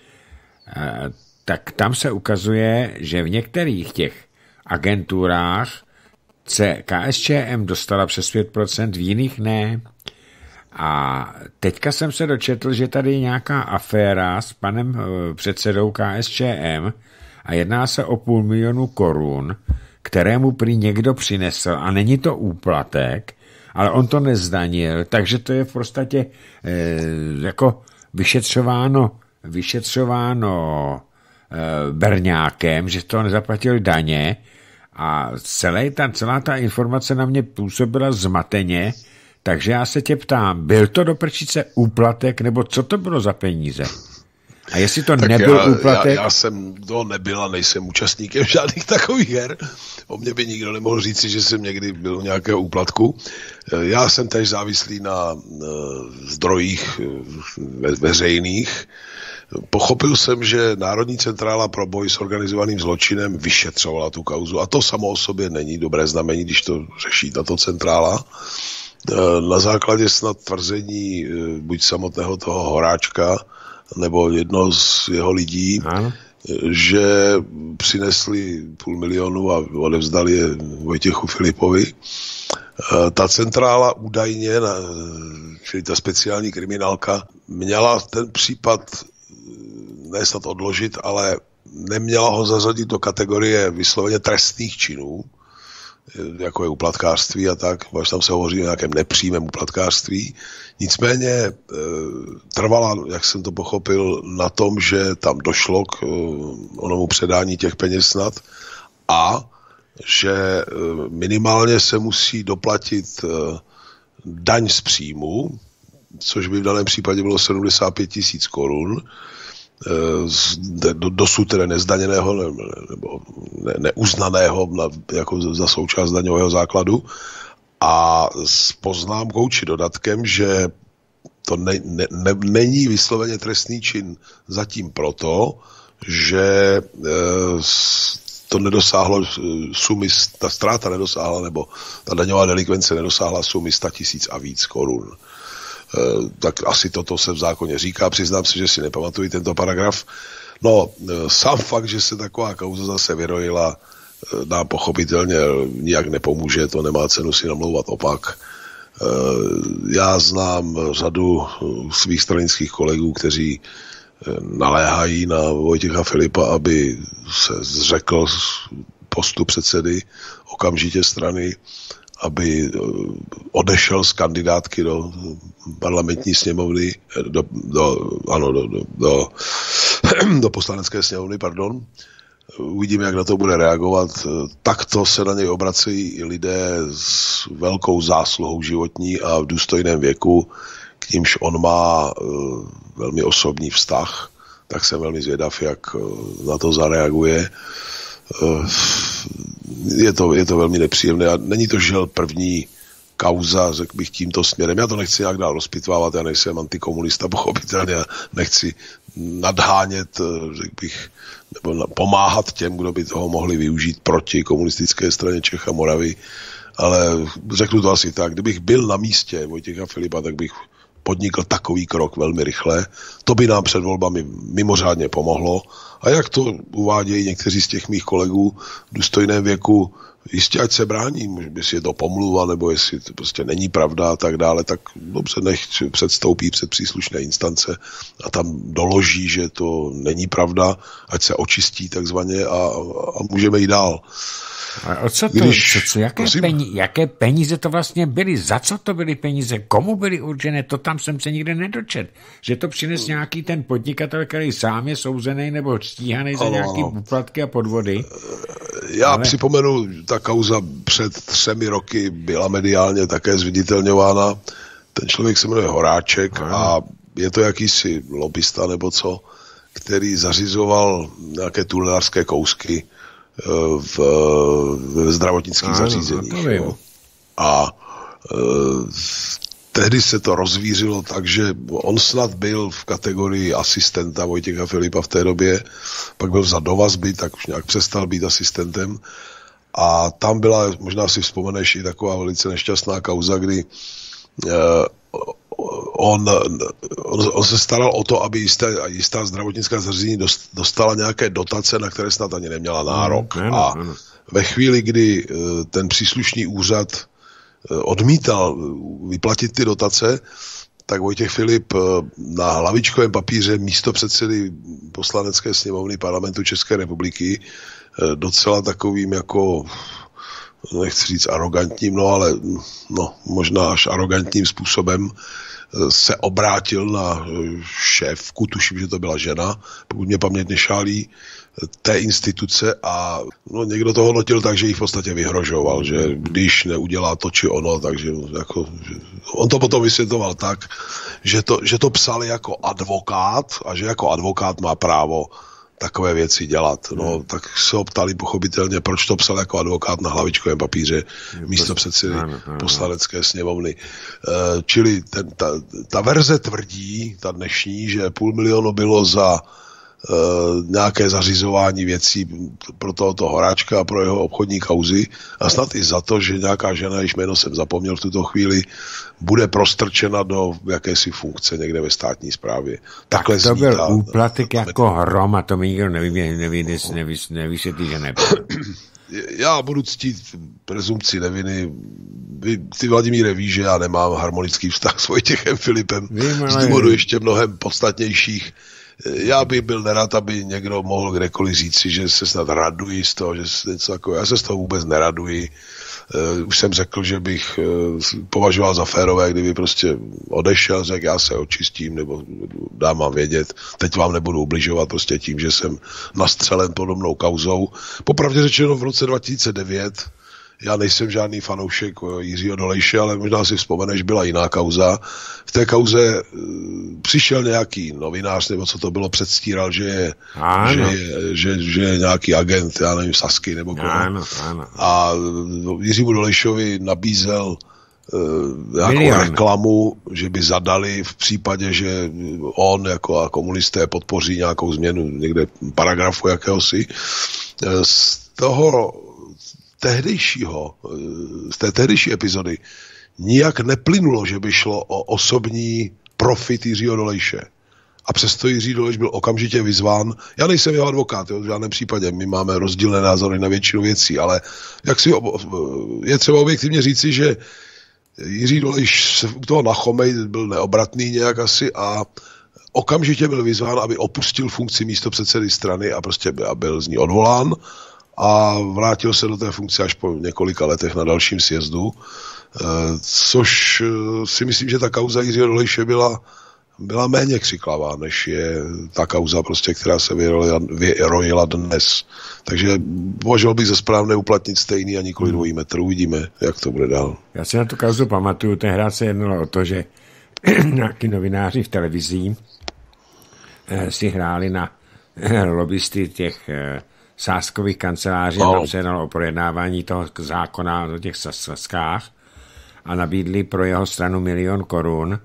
Tak tam se ukazuje, že v některých těch agenturách se KSČM dostala přes 5%, v jiných ne. A teďka jsem se dočetl, že tady je nějaká aféra s panem předsedou KSČM a jedná se o 500 000 korun, kterému prý někdo přinesl a není to úplatek, ale on to nezdanil, takže to je v podstatě jako vyšetřováno berňákem, že to nezaplatil daně a celá ta informace na mě působila zmateně, takže já se tě ptám, byl to do prčice úplatek, nebo co to bylo za peníze? A jestli to tak nebyl úplatek... Já jsem to nebyl a nejsem účastníkem žádných takových her. O mě by nikdo nemohl říci, že jsem někdy byl nějakého úplatku. Já jsem též závislý na zdrojích veřejných. Pochopil jsem, že Národní centrála pro boj s organizovaným zločinem vyšetřovala tu kauzu a to samo o sobě není dobré znamení, když to řeší tato centrála. Na základě snad tvrzení buď samotného toho Horáčka, nebo jednoho z jeho lidí, že přinesli 500 000 a odevzdali je Vojtěchu Filipovi. Ta centrála údajně, čili ta speciální kriminálka, měla ten případ ne snad odložit, ale neměla ho zařadit do kategorie vysloveně trestných činů, jako je úplatkářství a tak, až tam se hovoří o nějakém nepřímém úplatkářství. Nicméně trvala, jak jsem to pochopil, na tom, že tam došlo k onomu předání těch peněz snad a že minimálně se musí doplatit daň z příjmu, což by v daném případě bylo 75 000 korun, dosud tedy nezdaněného nebo neuznaného jako za součást daňového základu a s poznámkou či dodatkem, že to není vysloveně trestný čin zatím proto, že to nedosáhlo sumy, ta ztráta nedosáhla, nebo ta daňová delikvence nedosáhla sumy 100 000 a víc korun. Tak asi toto se v zákoně říká, přiznám se, že si nepamatuji tento paragraf. No, sám fakt, že se taková kauza zase vyrojila, nám pochopitelně nijak nepomůže, to nemá cenu si namlouvat opak. Já znám řadu svých stranických kolegů, kteří naléhají na Vojtěcha Filipa, aby se zřekl postu předsedy okamžitě strany, aby odešel z kandidátky do parlamentní sněmovny, do poslanecké sněmovny, pardon. Uvidíme, jak na to bude reagovat. Takto se na něj obracejí i lidé s velkou zásluhou životní a v důstojném věku, k nímž on má velmi osobní vztah, tak jsem velmi zvědav, jak na to zareaguje. Je to velmi nepříjemné a není to žel první kauza, řekl bych, tímto směrem. Já to nechci nějak dál rozpitvávat, já nejsem antikomunista, pochopitelně, já nechci nadhánět, řekl bych, nebo pomáhat těm, kdo by toho mohli využít proti komunistické straně Čech a Moravy, ale řeknu to asi tak, kdybych byl na místě Vojtěcha Filipa, tak bych podnikl takový krok velmi rychle. To by nám před volbami mimořádně pomohlo. A jak to uvádějí někteří z těch mých kolegů v důstojném věku, jistě ať se brání, jestli je to pomluva, nebo jestli to prostě není pravda a tak dále, tak dobře, nech předstoupí před příslušné instance a tam doloží, že to není pravda, ať se očistí takzvaně a můžeme jít dál. A o co to, jaké peníze to vlastně byly? Za co to byly peníze? Komu byly určené? To tam jsem se nikde nedočet. Že to přines nějaký ten podnikatel, který sám je souzený nebo stíhaný za nějaký úplatky a podvody. Já připomenu, ta kauza před 3 roky byla mediálně také zviditelňována. Ten člověk se jmenuje Horáček a je to jakýsi lobista nebo co, který zařizoval nějaké tunelářské kousky v zdravotnických zařízeních. A tehdy se to rozvířilo tak, že on snad byl v kategorii asistenta Vojtěcha Filipa v té době, pak byl vzat do vazby, tak už nějak přestal být asistentem. A tam byla, možná si vzpomeneš, i taková velice nešťastná kauza, kdy on se staral o to, aby jistá zdravotnická zařízení dostala nějaké dotace, na které snad ani neměla nárok. A ve chvíli, kdy ten příslušný úřad odmítal vyplatit ty dotace, tak Vojtěch Filip na hlavičkovém papíře místopředsedy Poslanecké sněmovny Parlamentu České republiky docela takovým jako, nechci říct arrogantním, ale možná až arrogantním způsobem se obrátil na šéfku, tuším, že to byla žena, pokud mě paměť nešálí, té instituce a někdo to hodnotil tak, že jí v podstatě vyhrožoval, že když neudělá to či ono, takže jako, on to potom vysvětloval tak, že to psal jako advokát a že jako advokát má právo takové věci dělat. Tak se ho ptali pochopitelně, proč to psal jako advokát na hlavičkovém papíře místopředsedy Poslanecké sněmovny. Čili ta verze tvrdí, ta dnešní, že 500 000 bylo za nějaké zařizování věcí pro tohoto Horáčka a pro jeho obchodní kauzy a snad i za to, že nějaká žena, již jméno jsem zapomněl v tuto chvíli, bude prostrčena do jakési funkce někde ve státní správě. Takhle to byl úplatek jako hrom a to mi nikdo nevysvětlí, že nebyl. Já budu ctít prezumci neviny. Ty, Vladimíre, víš, že já nemám harmonický vztah s Vojtěchem Filipem z důvodu ještě mnohem podstatnějších. Já bych byl nerad, aby někdo mohl kdekoliv říci, že se snad raduji z toho, že se něco takového. Já se z toho vůbec neraduji. Už jsem řekl, že bych považoval za férové, kdyby prostě odešel, řekl, já se očistím, nebo dám vám vědět. Teď vám nebudu ubližovat prostě tím, že jsem nastřelen podobnou kauzou. Popravdě řečeno v roce 2009 já nejsem žádný fanoušek Jiřího Dolejše, ale možná si vzpomeneš, byla jiná kauza. V té kauze přišel nějaký novinář, nebo co to bylo, předstíral, že je nějaký agent, já nevím, Sasky nebo koho. A Jiřímu Dolejšovi nabízel nějakou reklamu, že by zadali v případě, že on jako komunisté podpoří nějakou změnu někde paragrafu jakéhosi. Z té tehdejší epizody nijak neplynulo, že by šlo o osobní profit Jiřího Dolejše. A přesto Jiří Dolejš byl okamžitě vyzván. Já nejsem jeho advokát, v žádném případě. My máme rozdílné názory na většinu věcí, ale je třeba objektivně říci, že Jiří Dolejš se u toho nachomej, byl neobratný nějak asi a okamžitě byl vyzván, aby opustil funkci místopředsedy strany a prostě byl z ní odvolán a vrátil se do té funkce až po několika letech na dalším sjezdu, což si myslím, že ta kauza Jiřího Dolejše byla méně křiklavá, než je ta kauza, prostě, která se vyrojila dnes. Takže považoval bych za správné uplatnit stejný a nikoli dvojí metr. Uvidíme, jak to bude dál. Já si na tu kauzu pamatuju, tenkrát se jednalo o to, že nějaký novináři v televizí si hráli na lobbysty těch sázkových kanceláří, tam se jednalo o projednávání toho zákona o těch sázkách a nabídli pro jeho stranu 1 000 000 korun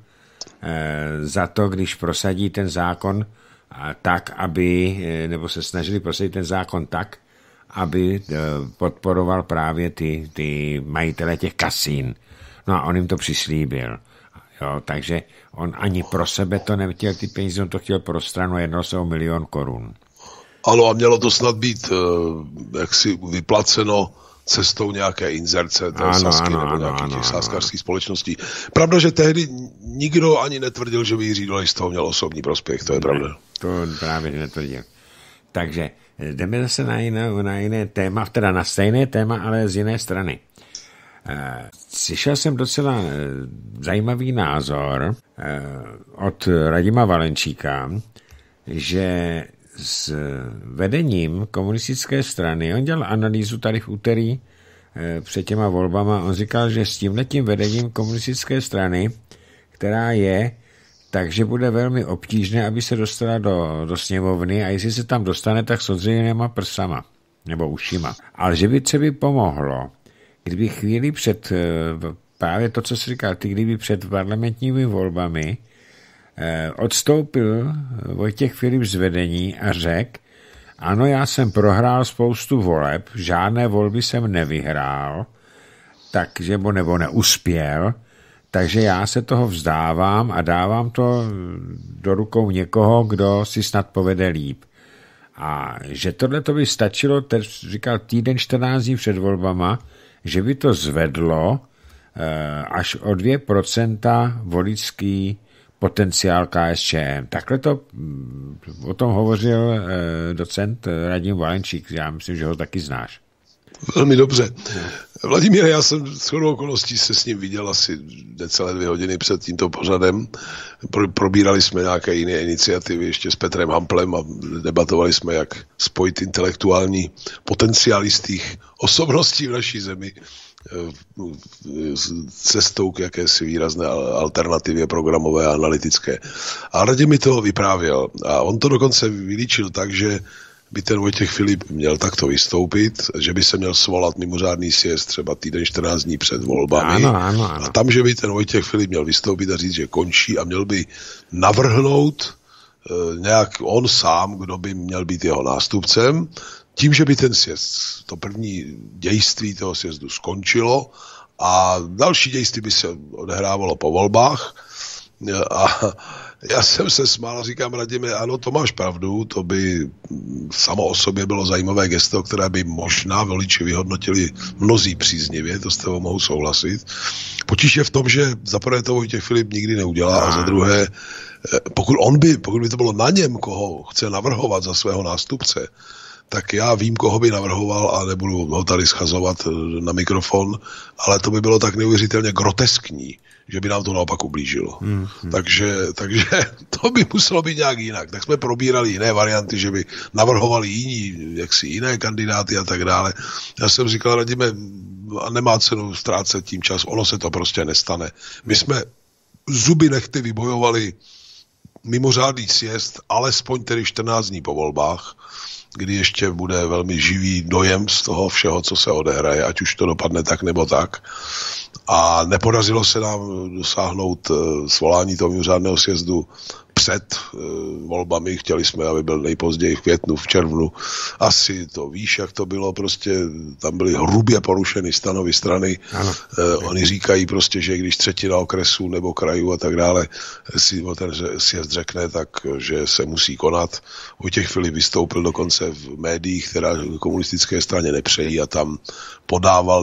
za to, když prosadí ten zákon tak, aby, nebo se snažili prosadit ten zákon tak, aby podporoval právě ty majitele těch kasín. No a on jim to přislíbil. Jo, takže on ani pro sebe to nechtěl ty peníze, on to chtěl pro stranu, jednalo se o 1 000 000 korun. Ano, a mělo to snad být jaksi vyplaceno cestou nějaké inzerce té sázky nebo nějakých těch sázkařských společností. Pravda, že tehdy nikdo ani netvrdil, že by Jiří Dolejš z toho měl osobní prospěch, to je pravda. To právě netvrdil. Takže jdeme zase na jiné téma, teda na stejné téma, ale z jiné strany. Slyšel jsem docela zajímavý názor od Radima Valenčíka, že s vedením komunistické strany, on dělal analýzu tady v úterý před těma volbama, on říkal, že s tímhletím vedením komunistické strany, která je, takže bude velmi obtížné, aby se dostala do sněmovny a jestli se tam dostane, tak s odřenýma prsama nebo ušima. Ale že by třeba pomohlo, kdyby chvíli před, právě to, co jsi říkal, kdyby před parlamentními volbami odstoupil Vojtěch Filip z vedení a řekl, ano, já jsem prohrál spoustu voleb, žádné volby jsem nevyhrál, takže nebo neuspěl, takže já se toho vzdávám a dávám to do rukou někoho, kdo si snad povede líp. A že tohle to by stačilo, říkal týden 14 dní před volbama, že by to zvedlo až o 2% voličský potenciál KSČM. Takhle to o tom hovořil docent Radim Valenčík. Já myslím, že ho taky znáš. Velmi dobře. Vladimíre, já jsem shodou okolností se s ním viděl asi necelé 2 hodiny před tímto pořadem. Probírali jsme nějaké jiné iniciativy ještě s Petrem Hamplem a debatovali jsme, jak spojit intelektuální potenciál jistých osobností v naší zemi cestou k jakési výrazné alternativě programové a analytické. A Radim mi to vyprávěl. A on to dokonce vylíčil tak, že by ten Vojtěch Filip měl takto vystoupit, že by se měl svolat mimořádný sjezd třeba týden 14 dní před volbami. Ano. A tam, že by ten Vojtěch Filip měl vystoupit a říct, že končí a měl by navrhnout nějak on sám, kdo by měl být jeho nástupcem, tím, že by ten sjezd, to první dějství toho sjezdu skončilo a další dějství by se odehrávalo po volbách. A já jsem se smál a říkám Radime, ano, to máš pravdu, to by samo o sobě bylo zajímavé gesto, které by možná voliči vyhodnotili mnozí příznivě, to s tebou mohu souhlasit. Potíž je v tom, že za prvé to Vojtěch Filip nikdy neudělá a za druhé, pokud by to bylo na něm, koho chce navrhovat za svého nástupce, tak já vím, koho by navrhoval a nebudu ho tady schazovat na mikrofon, ale to by bylo tak neuvěřitelně groteskní, že by nám to naopak ublížilo. Takže to by muselo být nějak jinak. Tak jsme probírali jiné varianty, že by navrhovali jiné kandidáty a tak dále. Já jsem říkal, Radime, a nemá cenu ztrácet tím čas, ono se to prostě nestane. My jsme zuby nechty vybojovali mimořádný sjezd, alespoň tedy 14 dní po volbách, kdy ještě bude velmi živý dojem z toho všeho, co se odehraje, ať už to dopadne tak nebo tak. A nepodařilo se nám dosáhnout svolání toho mimořádného sjezdu před volbami. Chtěli jsme, aby byl nejpozději v květnu, v červnu. Asi to víš, jak to bylo, prostě tam byly hrubě porušeny stanovy strany. Oni říkají prostě, že když 1/3 okresů nebo krajů a tak dále si ten sjezd řekne, tak že se musí konat. Vojtěch Filip vystoupil dokonce v médiích, která komunistické straně nepřejí a tam podával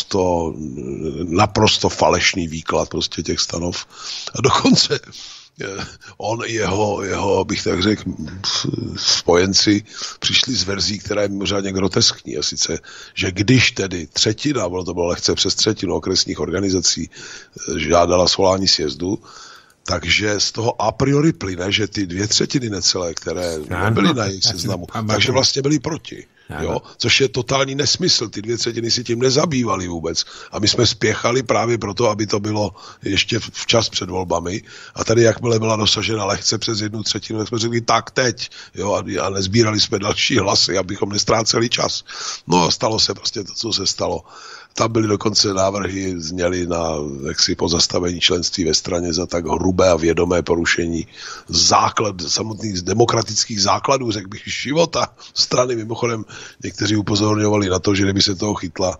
naprosto falešný výklad prostě těch stanov. A dokonce on i jeho, bych tak řekl, spojenci přišli s verzí, která je mimořádně groteskní. A sice, že když tedy 1/3, to bylo lehce přes 1/3 okresních organizací žádala svolání sjezdu, takže z toho a priori plyne, že ty 2/3 necelé, které nebyly na jejich seznamu, takže vlastně byly proti. Jo? Což je totální nesmysl. Ty 2/3 si tím nezabývali vůbec. A my jsme spěchali právě proto, aby to bylo ještě včas před volbami. A tady, jakmile byla dosažena lehce přes 1/3, tak jsme řekli tak teď. Jo? A nezbírali jsme další hlasy, abychom nestráceli čas. No a stalo se prostě to, co se stalo. Tam byly dokonce návrhy, zněly na pozastavení členství ve straně za tak hrubé a vědomé porušení samotných demokratických základů, řekl bych, života strany. Mimochodem někteří upozorňovali na to, že kdyby se toho chytl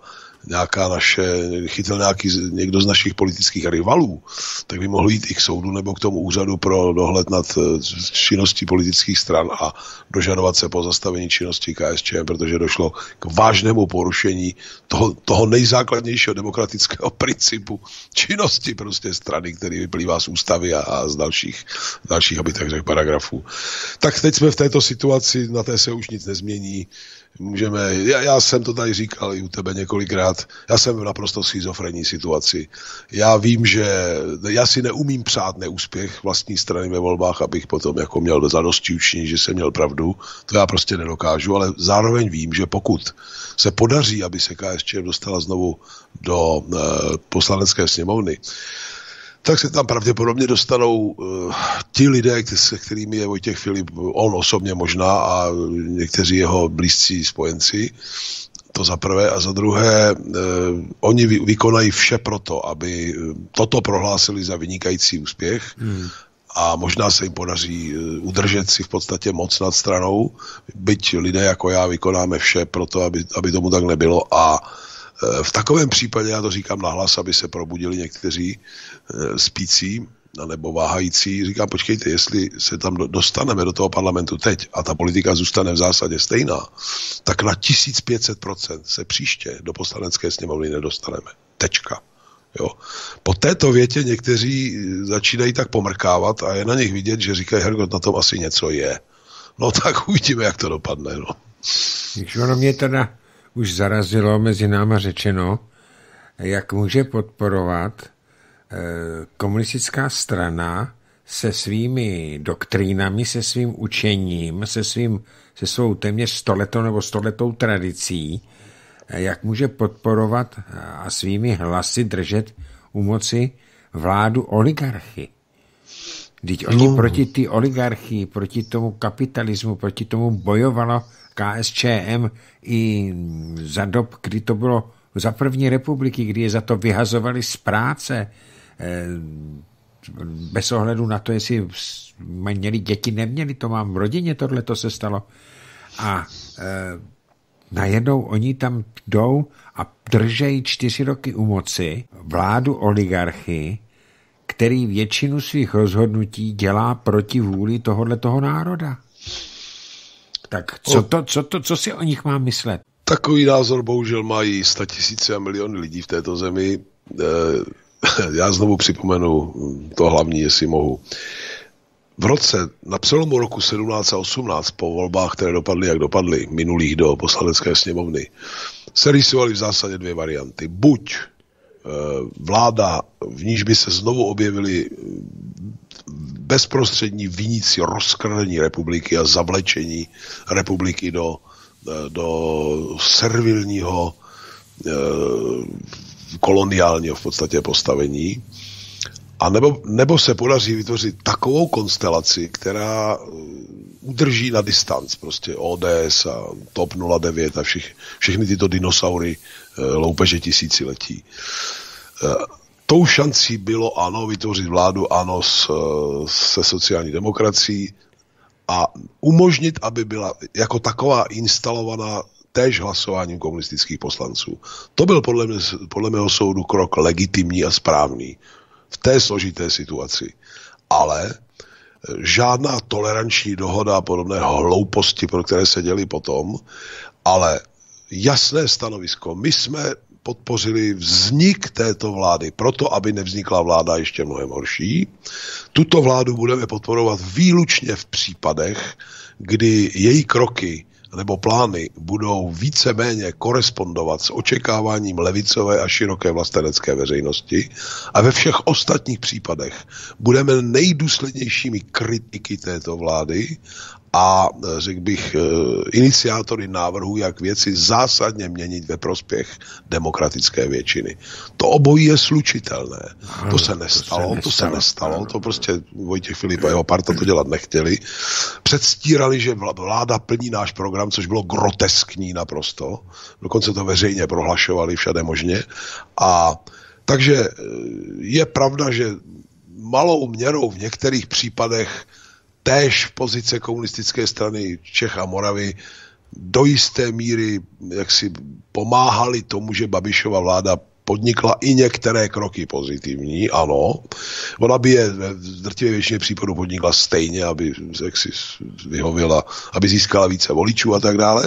někdo z našich politických rivalů, tak by mohl jít i k soudu nebo k tomu úřadu pro dohled nad činností politických stran a dožadovat se pozastavení činnosti KSČM, protože došlo k vážnému porušení toho nejzákladnějšího demokratického principu činnosti prostě strany, který vyplývá z ústavy a z dalších, aby tak řekl, paragrafů. Tak teď jsme v této situaci, na té se už nic nezmění. Já jsem to tady říkal i u tebe několikrát, já jsem v naprosto schizofrenní situaci. Já vím, že já si neumím přát neúspěch vlastní strany ve volbách, abych potom jako měl zadosti učinění, že jsem měl pravdu, to já prostě nedokážu, ale zároveň vím, že pokud se podaří, aby se KSČM dostala znovu do poslanecké sněmovny, tak se tam pravděpodobně dostanou ti lidé, se kterými je Vojtěch Filip, on osobně možná a někteří jeho blízcí spojenci. To za prvé. A za druhé, oni vykonají vše proto, aby toto prohlásili za vynikající úspěch a možná se jim podaří udržet si v podstatě moc nad stranou, byť lidé jako já vykonáme vše proto, aby tomu tak nebylo. A v takovém případě, já to říkám nahlas, aby se probudili někteří spící nebo váhající, říkám, počkejte, jestli se tam dostaneme do toho parlamentu teď a ta politika zůstane v zásadě stejná, tak na 1500% se příště do poslanecké sněmovny nedostaneme. Tečka. Jo. Po této větě někteří začínají tak pomrkávat a je na nich vidět, že říkají, hergot, na tom asi něco je. No tak uvidíme, jak to dopadne. No. Když ono mě teda už zarazilo mezi náma řečeno, jak může podporovat komunistická strana se svými doktrínami, se svým učením, se svou téměř stoletou tradicí, jak může podporovat a svými hlasy držet u moci vládu oligarchy. Vždyť oni proti ty oligarchii, proti tomu kapitalismu, proti tomu bojovalo KSČM i za dob, kdy to bylo za první republiky, kdy je za to vyhazovali z práce, bez ohledu na to, jestli měli děti, neměli, to mám v rodině, tohleto se stalo. A najednou oni tam jdou a držejí 4 roky u moci vládu oligarchy, který většinu svých rozhodnutí dělá proti vůli tohoto národa. Tak co si o nich má myslet? Takový názor bohužel mají 100 000 a miliony lidí v této zemi. Já znovu připomenu to hlavní, jestli mohu. Na přelomu roku 17 a 18 po volbách, které dopadly, jak dopadly, minulých do poslanecké sněmovny, se rýsovaly v zásadě 2 varianty. Buď vláda, v níž by se znovu objevili bezprostřední viníci rozkradení republiky a zavlečení republiky do servilního koloniálního v podstatě postavení, a nebo se podaří vytvořit takovou konstelaci, která udrží na distanc prostě ODS a TOP 09 a všechny tyto dinosaury loupeže tisíciletí. Tou šancí bylo ano, vytvořit vládu ano se sociální demokracií a umožnit, aby byla jako taková instalovaná též hlasováním komunistických poslanců. To byl podle mého soudu krok legitimní a správný v té složité situaci. Ale žádná toleranční dohoda a podobné hlouposti, pro které se děli potom, ale jasné stanovisko. My jsme podpořili vznik této vlády proto, aby nevznikla vláda ještě mnohem horší. Tuto vládu budeme podporovat výlučně v případech, kdy její kroky nebo plány budou víceméně korespondovat s očekáváním levicové a široké vlastenecké veřejnosti a ve všech ostatních případech budeme nejdůslednějšími kritiky této vlády a řekl bych iniciátory návrhů, jak věci zásadně měnit ve prospěch demokratické většiny. To obojí je slučitelné. To se nestalo. To prostě Vojtěch Filip a jeho parta to dělat nechtěli. Předstírali, že vláda plní náš program, což bylo groteskní naprosto. Dokonce to veřejně prohlašovali všade možně. A takže je pravda, že malou měrou v některých případech též pozice komunistické strany Čech a Moravy do jisté míry jaksi pomáhali tomu, že Babišova vláda podnikla i některé kroky pozitivní, ano. Ona by je v drtivé většině případů podnikla stejně, aby jaksi vyhověla, aby získala více voličů a tak dále.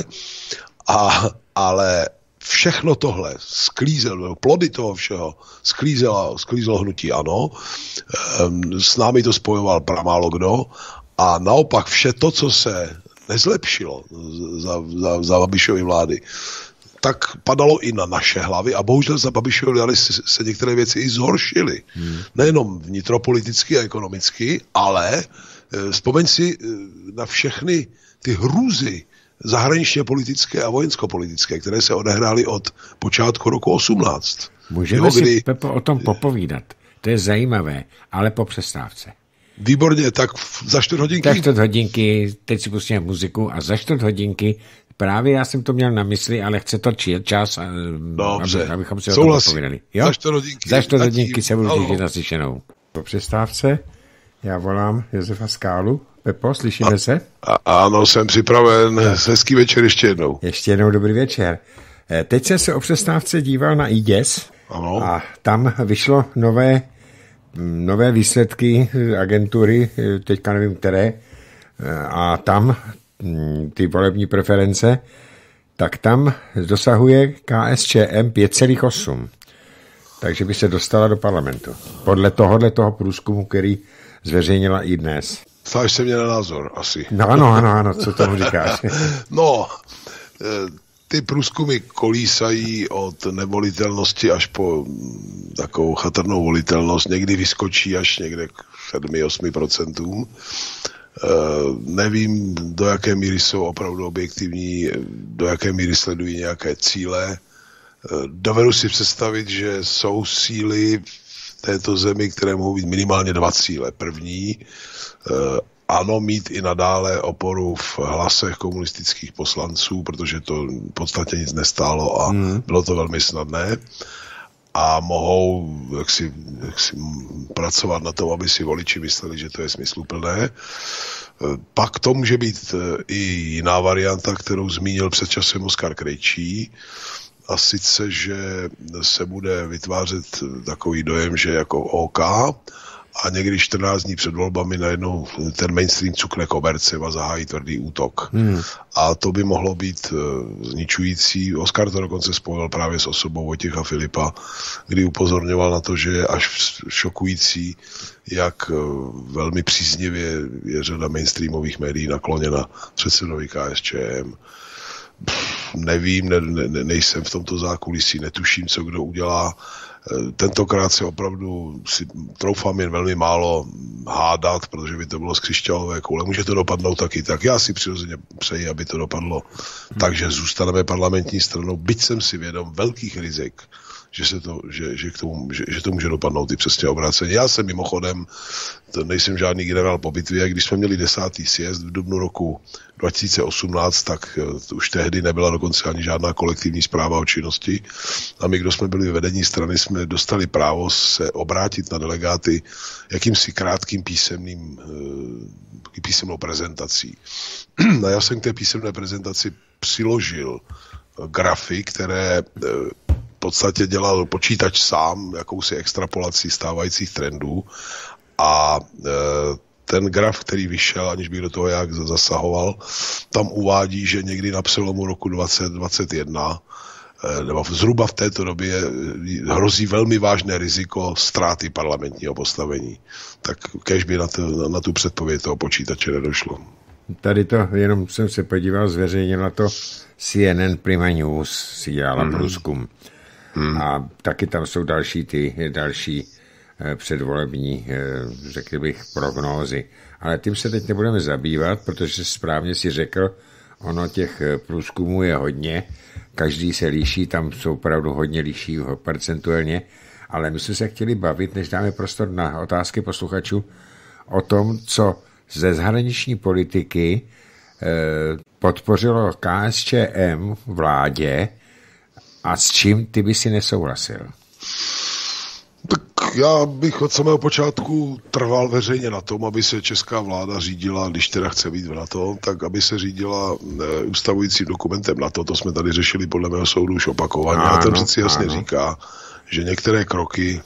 Ale všechno tohle plody toho všeho sklízelo hnutí ANO. S námi to spojoval pramálo kdo. A naopak vše to, co se nezlepšilo za Babišovy vlády, tak padalo i na naše hlavy a bohužel za Babišovy vlády se některé věci i zhoršily. Nejenom vnitropoliticky a ekonomicky, ale vzpomeň si na všechny ty hrůzy zahraničně politické a vojenskopolitické, které se odehrály od počátku roku 18. Můžeme si, Pepo, o tom popovídat. To je zajímavé, ale po přestávce. Výborně, tak za 4 hodinky? Za 4 hodinky, teď si pustíme muziku a za 4 hodinky, právě já jsem to měl na mysli, ale chce to čas, abychom si o tom popovídali. Za 4 hodinky. Za 4 hodinky se budu těšit na slyšenou. Po přestávce já volám Josefa Skálu. Pepo, slyšíme se? Ano, jsem připraven. Hezký večer ještě jednou. Ještě jednou dobrý večer. Teď jsem se o přestávce díval na iDes a tam vyšlo nové výsledky agentury, teďka nevím které, a tam ty volební preference, tak tam dosahuje KSČM 5,8. Takže by se dostala do parlamentu. Podle toho průzkumu, který zveřejnila iDnes. Ptáš se mě na názor, asi. No, ano, co tomu říkáš? No, ty průzkumy kolísají od nevolitelnosti až po takovou chatrnou volitelnost. Někdy vyskočí až někde k 7-8%. Nevím, do jaké míry jsou opravdu objektivní, do jaké míry sledují nějaké cíle. Dovedu si představit, že jsou síly v této zemi, které mohou být minimálně 2 cíle. První, ano, mít i nadále oporu v hlasech komunistických poslanců, protože to v podstatě nic nestálo a bylo to velmi snadné. A mohou jaksi pracovat na tom, aby si voliči mysleli, že to je smysluplné. Pak to může být i jiná varianta, kterou zmínil před časem Oskar Krejčí, a sice, že se bude vytvářet takový dojem, že jako OK, a někdy 14 dní před volbami najednou ten mainstream cukne koberce a zahájí tvrdý útok. A to by mohlo být zničující. Oskar to dokonce spojil právě s osobou Vojtěcha Filipa, kdy upozorňoval na to, že je až šokující, jak velmi příznivě je řada mainstreamových médií nakloněna předsedovi KSČM. Nevím, nejsem v tomto zákulisí, netuším, co kdo udělá. Tentokrát se opravdu si troufám jen velmi málo hádat, protože by to bylo z křišťálové koule. Může to dopadnout taky tak. Já si přirozeně přeji, aby to dopadlo. Takže zůstaneme parlamentní stranou, byť jsem si vědom velkých rizik, že to může dopadnout i přesně obráceně. Já jsem mimochodem, nejsem žádný generál po bitvě, když jsme měli 10. sjezd v dubnu roku 2018, tak už tehdy nebyla dokonce ani žádná kolektivní zpráva o činnosti. A my, kdo jsme byli vedení strany, jsme dostali právo se obrátit na delegáty jakýmsi krátkým písemnou prezentací. A já jsem k té písemné prezentaci přiložil grafy, které v podstatě dělal počítač sám, jakousi extrapolací stávajících trendů, a ten graf, který vyšel, aniž bych do toho jak zasahoval, tam uvádí, že někdy na přelomu roku 2021 nebo zhruba v této době hrozí velmi vážné riziko ztráty parlamentního postavení. Tak kéž by na tu předpověď toho počítače nedošlo. Tady to, jenom jsem se podíval, zveřejnila to CNN Prima News, si dělala průzkum. A taky tam jsou další předvolební, řekl bych, prognózy. Ale tím se teď nebudeme zabývat, protože správně si řekl, ono těch průzkumů je hodně, každý se líší, tam jsou opravdu hodně liší percentuálně, ale my jsme se chtěli bavit, než dáme prostor na otázky posluchačů, o tom, co ze zahraniční politiky podpořilo KSČM vládě a s čím ty by si nesouhlasil? Tak já bych od samého počátku trval veřejně na tom, aby se česká vláda řídila, když teda chce být v NATO, tak aby se řídila ustavujícím dokumentem NATO. To jsme tady řešili podle mého soudu už opakovaně. A ten přeci jasně říká, že některé kroky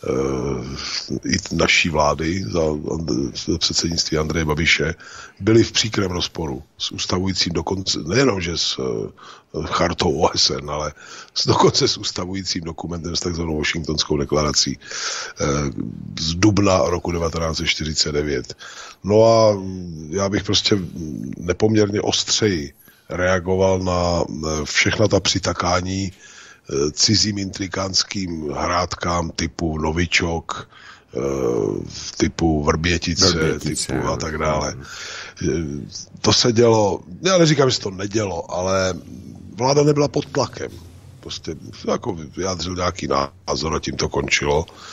i naší vlády za předsednictví Andreje Babiše byly v příkrém rozporu s ustavujícím dokonce, nejenom že s chartou OSN, ale dokonce s ustavujícím dokumentem, s takzvanou Washingtonskou deklarací z dubna roku 1949. No a já bych prostě nepoměrně ostřeji reagoval na všechna ta přitakání cizím intrikánským hrádkám typu Novičok, typu Vrbětice typu a tak dále. To se dělo, já neříkám, že se to nedělo, ale vláda nebyla pod tlakem. Prostě jako vyjádřil nějaký názor a tím to končilo.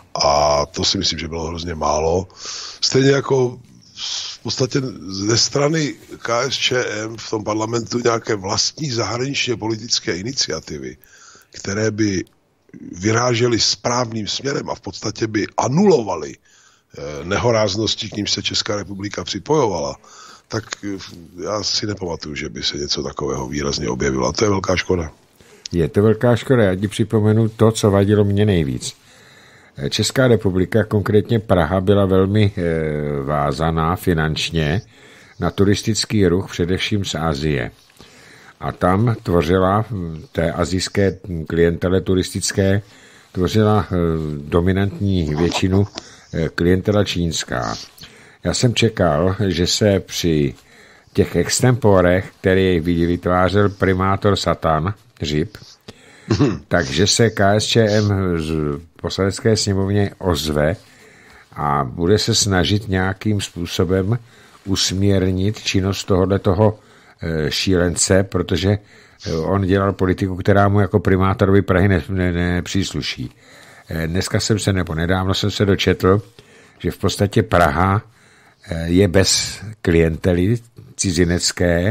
A to si myslím, že bylo hrozně málo. Stejně jako v podstatě ze strany KSČM v tom parlamentu nějaké vlastní zahraničně politické iniciativy, které by vyrážely správným směrem a v podstatě by anulovaly nehoráznosti, k nímž se Česká republika připojovala, tak já si nepamatuju, že by se něco takového výrazně objevilo. A to je velká škoda. Je to velká škoda. Já ti připomenu to, co vadilo mě nejvíc. Česká republika, konkrétně Praha, byla velmi vázaná finančně na turistický ruch, především z Asie. A tam tvořila té asijské klientele turistické, tvořila dominantní většinu klientela čínská. Já jsem čekal, že se při těch extemporech, které vytvářel primátor Satan, Hřib, takže se KSČM z Poslanecké sněmovně ozve a bude se snažit nějakým způsobem usměrnit činnost tohoto šílence, protože on dělal politiku, která mu jako primátorovi Prahy nepřísluší. Dneska nedávno jsem se dočetl, že v podstatě Praha je bez klientely cizinecké,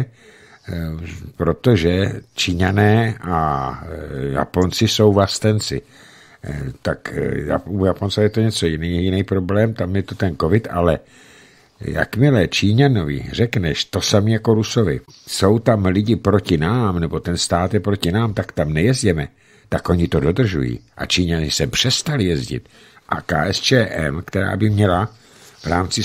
protože Číňané a Japonci jsou vlastenci. Tak u Japonce je to něco jiný problém, tam je to ten covid, ale jakmile Číňanovi řekneš to samé jako Rusovi, jsou tam lidi proti nám, nebo ten stát je proti nám, tak tam nejezděme, tak oni to dodržují. A Číňani se přestali jezdit. A KSČM, která by měla v rámci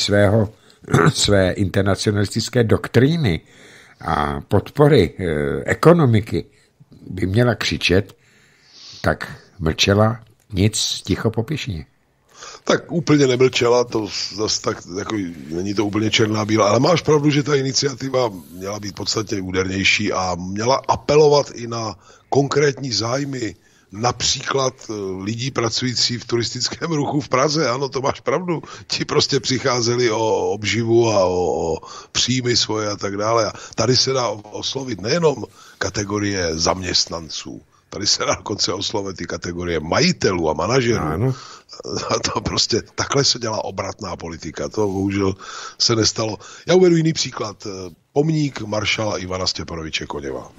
své internacionalistické doktríny a podpory ekonomiky by měla křičet, tak mlčela nic, ticho po pěšině. Tak úplně nemlčela, to zase tak, jako, není to úplně černá bílá, ale máš pravdu, že ta iniciativa měla být podstatně údernější a měla apelovat i na konkrétní zájmy, například lidí pracující v turistickém ruchu v Praze. Ano, to máš pravdu. Ti prostě přicházeli o obživu a o příjmy svoje a tak dále. A tady se dá oslovit nejenom kategorie zaměstnanců, tady se dá dokonce oslovit i kategorie majitelů a manažerů. Ano. A to prostě, takhle se dělá obratná politika. To bohužel se nestalo. Já uvedu jiný příklad. Pomník maršala Ivana Stěpanoviče Koněva.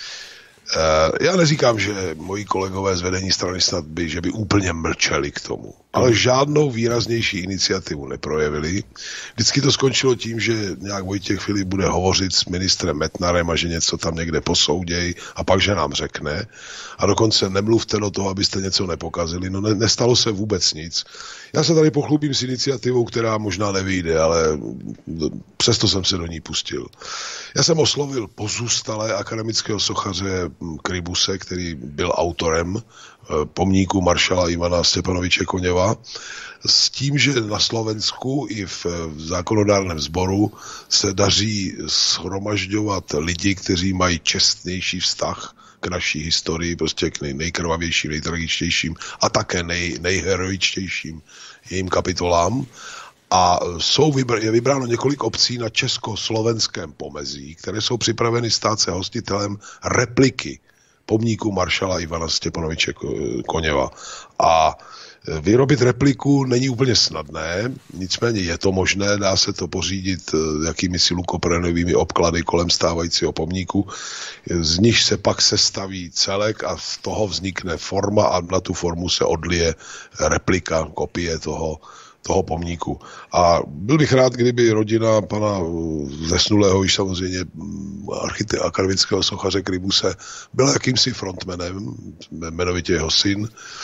Já neříkám, že moji kolegové z vedení strany snad že by úplně mlčeli k tomu, ale žádnou výraznější iniciativu neprojevili. Vždycky to skončilo tím, že nějak Vojtěch Filip bude hovořit s ministrem Metnarem a že něco tam někde posoudějí a pak, že nám řekne. A dokonce nemluvte do toho, abyste něco nepokazili. No nestalo se vůbec nic. Já se tady pochlubím s iniciativou, která možná nevyjde, ale přesto jsem se do ní pustil. Já jsem oslovil pozůstalé akademického sochaře Kribuse, který byl autorem pomníku maršala Ivana Stěpanoviče Koněva, s tím, že na Slovensku i v zákonodárném sboru se daří shromažďovat lidi, kteří mají čestnější vztah k naší historii, prostě k nejkrvavějším, nejtragičtějším a také nejheroičtějším jejím kapitolám. A je vybráno několik obcí na československém pomezí, které jsou připraveny stát se hostitelem repliky pomníku maršala Ivana Stěpanoviče Koněva. A vyrobit repliku není úplně snadné, nicméně je to možné, dá se to pořídit jakýmisi lukoprénovými obklady kolem stávajícího pomníku, z nich se pak sestaví celek a z toho vznikne forma a na tu formu se odlije replika, kopie toho pomníku. A byl bych rád, kdyby rodina pana zesnulého, již samozřejmě akademického sochaře Kribuse, byla jakýmsi frontmanem, jmenovitě jeho syn,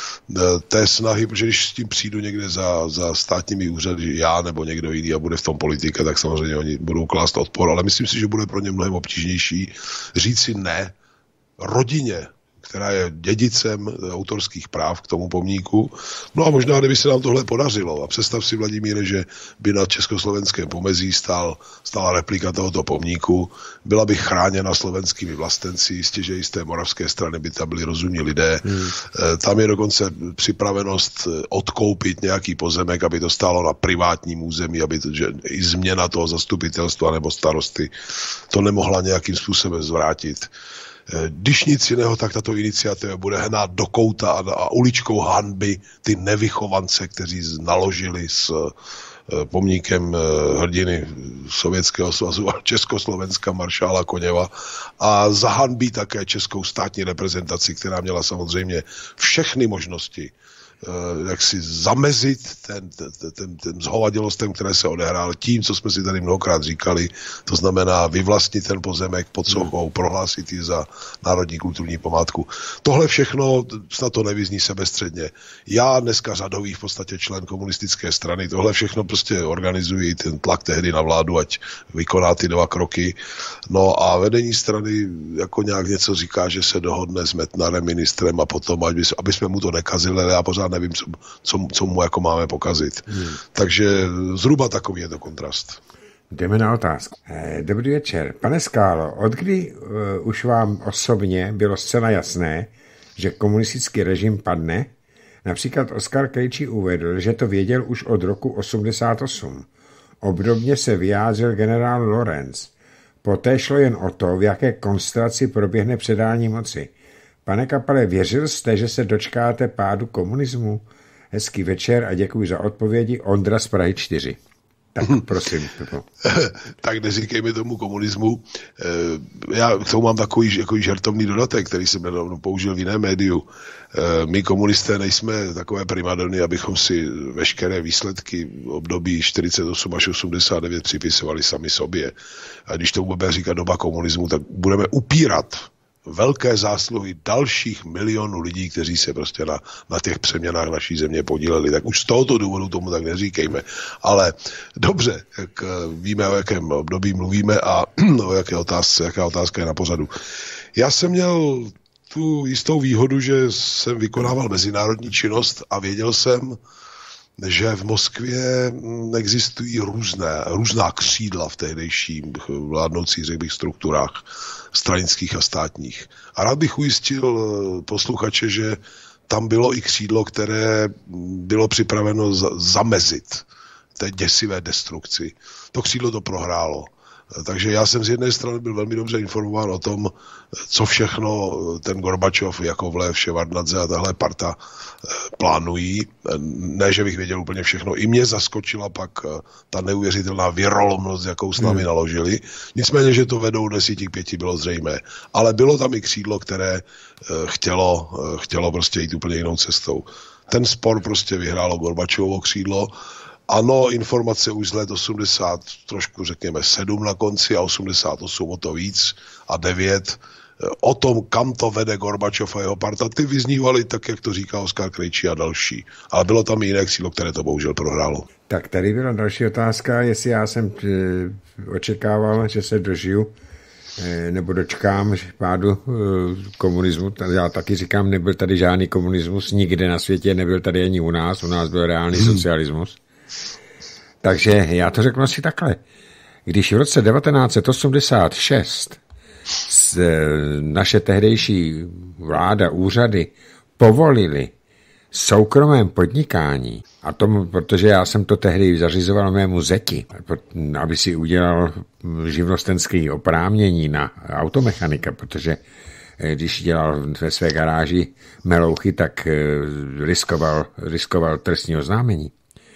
té snahy, protože když s tím přijdu někde za státními úřady, já nebo někdo jiný a bude v tom politika, tak samozřejmě oni budou klást odpor, ale myslím si, že bude pro ně mnohem obtížnější říci ne rodině, která je dědicem autorských práv k tomu pomníku. No a možná, kdyby se nám tohle podařilo, a představ si, Vladimíre, že by na československém pomezí stála replika tohoto pomníku, byla by chráněna slovenskými vlastenci, jistě, že i z té moravské strany by tam byli rozumní lidé. Tam je dokonce připravenost odkoupit nějaký pozemek, aby to stálo na privátním území, že i změna toho zastupitelstva nebo starosty to nemohla nějakým způsobem zvrátit. Když nic jiného, tak tato iniciativa bude hnát do kouta a uličkou hanby ty nevychovance, kteří naložili s pomníkem hrdiny Sovětského svazu a Československa maršála Koněva a zahanbí také českou státní reprezentaci, která měla samozřejmě všechny možnosti jak si zamezit ten zhovadilostem, které se odehrál tím, co jsme si tady mnohokrát říkali, to znamená vyvlastnit ten pozemek pod sochou, prohlásit ji za národní kulturní památku. Tohle všechno snad to nevyzní sebestředně. Já dneska řadový v podstatě člen komunistické strany, tohle všechno prostě organizuji, ten tlak tehdy na vládu, ať vykoná ty 2 kroky. No a vedení strany jako nějak něco říká, že se dohodne s Metnarem, ministrem a potom, aby jsme mu to nekazili, ale já pořád nevím, co mu jako máme pokazit. Takže zhruba takový je to kontrast. Jdeme na otázku. Dobrý večer. Pane Skálo, odkdy už vám osobně bylo zcela jasné, že komunistický režim padne? Například Oskar Krejčí uvedl, že to věděl už od roku 88. Obdobně se vyjádřil generál Lorenz. Poté šlo jen o to, v jaké konstelaci proběhne předání moci. Pane Kapale, věřil jste, že se dočkáte pádu komunismu? Hezký večer a děkuji za odpovědi. Ondra z Prahy 4. Tak prosím. Tak neříkejme tomu komunismu. Já k tomu mám takový žertovný dodatek, který jsem nedávno použil v jiném médiu. My komunisté nejsme takové primadony, abychom si veškeré výsledky období 48 až 89 připisovali sami sobě. A když to bude říkat doba komunismu, tak budeme upírat velké zásluhy dalších milionů lidí, kteří se prostě na těch přeměnách naší země podíleli. Tak už z tohoto důvodu tomu tak neříkejme. Ale dobře, jak víme, o jakém období mluvíme a o jaká otázka je na pořadu. Já jsem měl tu jistou výhodu, že jsem vykonával mezinárodní činnost a věděl jsem, že v Moskvě existují různá křídla v tehdejších vládnoucích, řekl bych, strukturách stranických a státních. A rád bych ujistil posluchače, že tam bylo i křídlo, které bylo připraveno zamezit té děsivé destrukci. To křídlo to prohrálo. Takže já jsem z jedné strany byl velmi dobře informován o tom, co všechno ten Gorbačov, Jakovlev, Ševardnadze a tahle parta plánují. Ne, že bych věděl úplně všechno. I mě zaskočila pak ta neuvěřitelná věrolomnost, jakou s námi naložili. Nicméně, že to vedou 10-5, bylo zřejmé. Ale bylo tam i křídlo, které chtělo prostě jít úplně jinou cestou. Ten spor prostě vyhrálo Gorbačovo křídlo. Ano, informace už z let 80, trošku řekněme 7 na konci a 88 o to víc a 9 o tom, kam to vede Gorbačov a jeho parta, ty vyznívaly tak, jak to říká Oskar Krejčí a další. Ale bylo tam i jiné křídlo, které to bohužel prohrálo. Tak tady byla další otázka, jestli já jsem očekával, že se dožiju nebo dočkám pádu komunismu. Já taky říkám, nebyl tady žádný komunismus, nikde na světě, nebyl tady ani u nás byl reálný socialismus. Takže já to řeknu asi takhle. Když v roce 1986 naše tehdejší vláda, úřady povolili soukromém podnikání, a tomu, protože já jsem to tehdy zařizoval mému zeti, aby si udělal živnostenské oprávnění na automechanika, protože když dělal ve své garáži melouchy, tak riskoval trestní oznámení.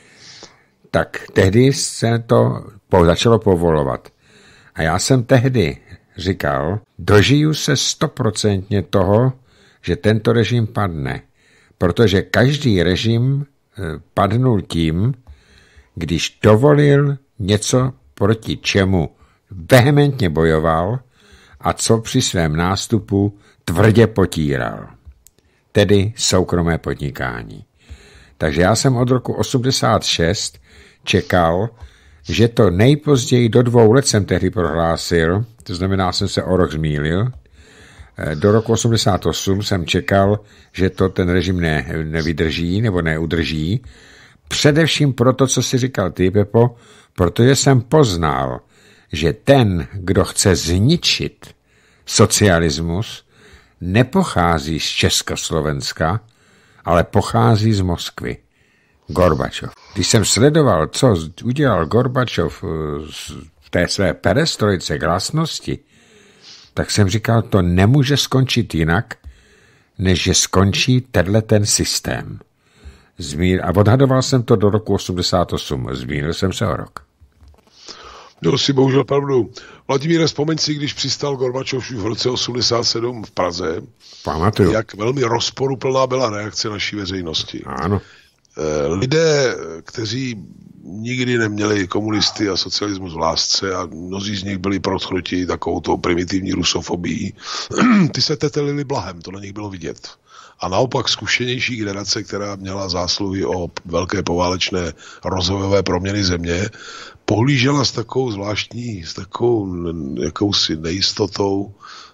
Tak tehdy se to začalo povolovat. A já jsem tehdy říkal, dožiju se 100% toho, že tento režim padne. Protože každý režim padnul tím, když dovolil něco, proti čemu vehementně bojoval a co při svém nástupu tvrdě potíral. Tedy soukromé podnikání. Takže já jsem od roku 86 čekal, že to nejpozději do 2 let jsem tehdy prohlásil, to znamená, jsem se o rok zmýlil. Do roku 88 jsem čekal, že to ten režim nevydrží nebo neudrží. Především proto, co si říkal ty, Pepo, protože jsem poznal, že ten, kdo chce zničit socialismus, nepochází z Československa, ale pochází z Moskvy. Gorbačov. Když jsem sledoval, co udělal Gorbačov v té své perestrojce, glasnosti, tak jsem říkal, to nemůže skončit jinak, než že skončí ten systém. A odhadoval jsem to do roku 88. Zmínil jsem se o rok. Měl si bohužel pravdu. Vladimíre, vzpomeň si, když přistál Gorbačov v roce 87 v Praze, pamatuju, jak velmi rozporuplná byla reakce naší veřejnosti. Ano. Lidé, kteří nikdy neměli komunisty a socialismus v lásce a mnozí z nich byli proti takovou tou primitivní rusofobii, ty se tetelili blahem, to na nich bylo vidět. A naopak zkušenější generace, která měla zásluhy o velké poválečné rozvojové proměny země, pohlížela s takovou zvláštní, s takovou jakousi nejistotou,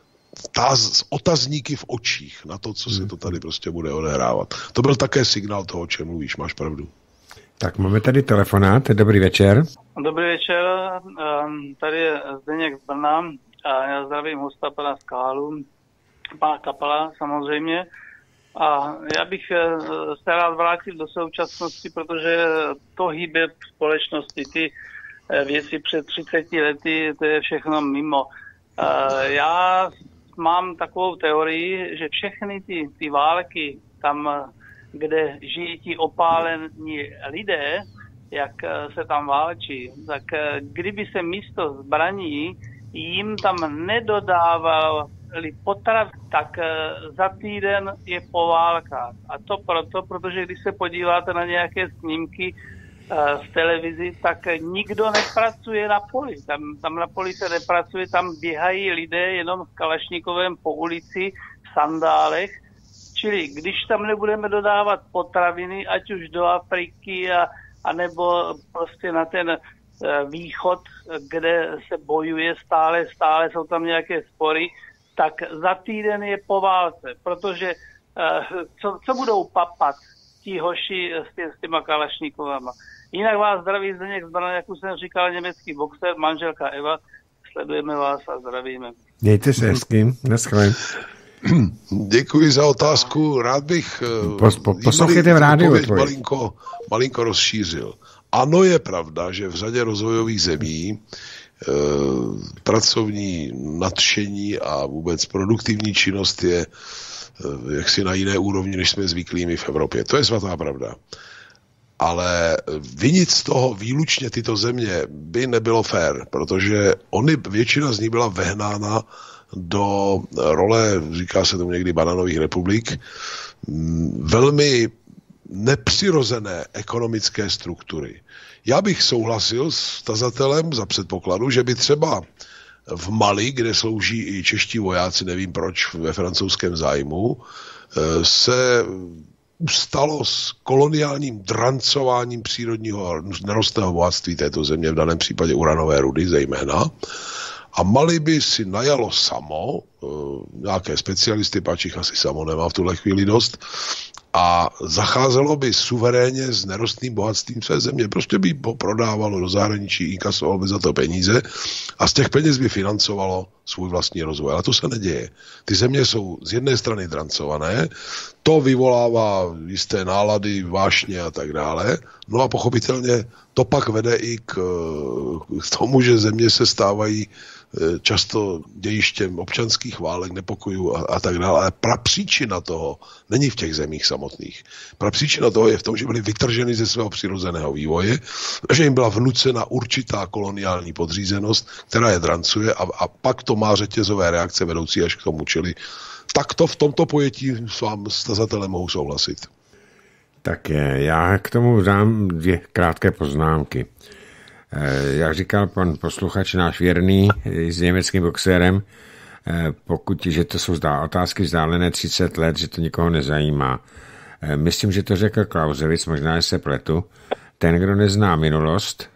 otazníky v očích na to, co se to tady prostě bude odehrávat. To byl také signál toho, o čem mluvíš, máš pravdu. Tak máme tady telefonát, dobrý večer. Dobrý večer, tady je Zdeněk z Brna a já zdravím hosta pana Skálu, pana Kapala samozřejmě. A já bych se rád vrátil do současnosti, protože to hýbe v společnosti, ty věci před 30 lety, to je všechno mimo. Já mám takovou teorii, že všechny ty války tam, kde žijí ti opálení lidé, jak se tam válčí, tak kdyby se místo zbraní jim tam nedodával potrat, tak za týden je po válkách. A to proto, protože když se podíváte na nějaké snímky v televizi, tak nikdo nepracuje na poli. Tam na poli se nepracuje, tam běhají lidé jenom v kalašníkovém po ulici, v sandálech. Čili když tam nebudeme dodávat potraviny, ať už do Afriky, a nebo prostě na ten východ, kde se bojuje stále jsou tam nějaké spory, tak za týden je po válce, protože co budou papat ti hoši s těma kalašníkovama. Jinak vás zdraví Zdeněk z Brna, jak už jsem říkal, německý boxer, manželka Eva, sledujeme vás a zdravíme. Mějte se hezky, naschle. Děkuji za otázku, rád bych poslouchejte v rádiu malinko rozšířil. Ano, je pravda, že v řadě rozvojových zemí pracovní nadšení a vůbec produktivní činnost je jaksi na jiné úrovni, než jsme zvyklými v Evropě. To je svatá pravda. Ale vinit z toho výlučně tyto země by nebylo fér, protože většina z nich byla vehnána do role, říká se tomu někdy bananových republik, velmi nepřirozené ekonomické struktury. Já bych souhlasil s tazatelem za předpokladu, že by třeba v Mali, kde slouží i čeští vojáci, nevím proč, ve francouzském zájmu, se ustalo s koloniálním drancováním přírodního nerostného bohatství této země, v daném případě uranové rudy zejména. A Mali by si najalo samo, nějaké specialisty, pač jich asi samo nemá v tuhle chvíli dost, a zacházelo by suverénně s nerostným bohatstvím své země. Prostě by ho prodávalo do zahraničí, inkasovalo by za to peníze a z těch peněz by financovalo svůj vlastní rozvoj. Ale to se neděje. Ty země jsou z jedné strany drancované, to vyvolává jisté nálady, vášně a tak dále. No a pochopitelně to pak vede i k tomu, že země se stávají často dějištěm občanských válek, nepokojů a tak dále. Ale prapříčina toho není v těch zemích samotných. Prapříčina toho je v tom, že byly vytrženy ze svého přirozeného vývoje, že jim byla vnucena určitá koloniální podřízenost, která je drancuje a pak to má řetězové reakce vedoucí až k tomu. Čili takto v tomto pojetí s vám s tazatelem mohu souhlasit. Tak já k tomu dám 2 krátké poznámky. Jak říkal pan posluchač náš věrný s německým boxérem, že to jsou otázky vzdálené 30 let, že to nikoho nezajímá. Myslím, že to řekl Clausewitz, možná se pletu. Ten, kdo nezná minulost,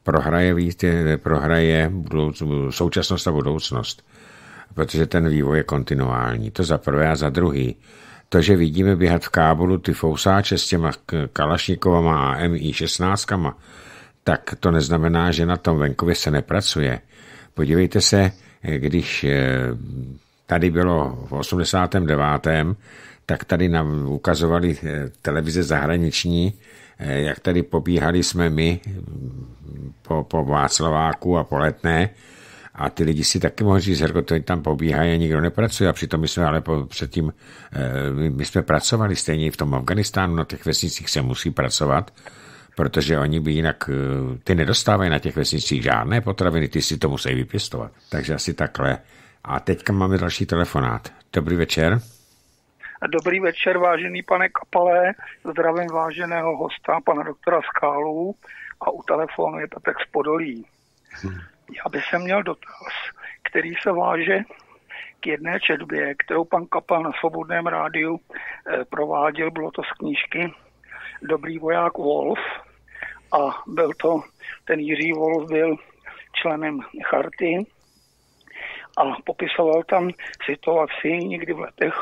prohraje současnost a budoucnost, protože ten vývoj je kontinuální. To za prvé a za druhý. To, že vidíme běhat v Kábulu ty fousáče s těma Kalašnikovama a MI-16, tak to neznamená, že na tom venkově se nepracuje. Podívejte se, když tady bylo v 89., tak tady nám ukazovali televize zahraniční, jak tady pobíhali jsme my po Václaváku a po Letné A ty lidi si taky mohli říct, že tam pobíhají a nikdo nepracuje. A přitom my jsme ale předtím, my jsme pracovali stejně i v tom Afganistánu, na těch vesnicích se musí pracovat, protože oni by jinak, ty nedostávají na těch vesnicích žádné potraviny, ty si to musí vypěstovat. Takže asi takhle. A teďka máme další telefonát. Dobrý večer. Dobrý večer, vážený pane Kapale. Zdravím váženého hosta, pana doktora Skálu. A u telefonu je Pepek z Podolí. Já bych se měl dotaz, který se váže k jedné četbě, kterou pan Kapal na Svobodném rádiu prováděl. Bylo to z knížky Dobrý voják Wolf. A byl to, ten Jiří Wolf byl členem Charty a popisoval tam situaci někdy v letech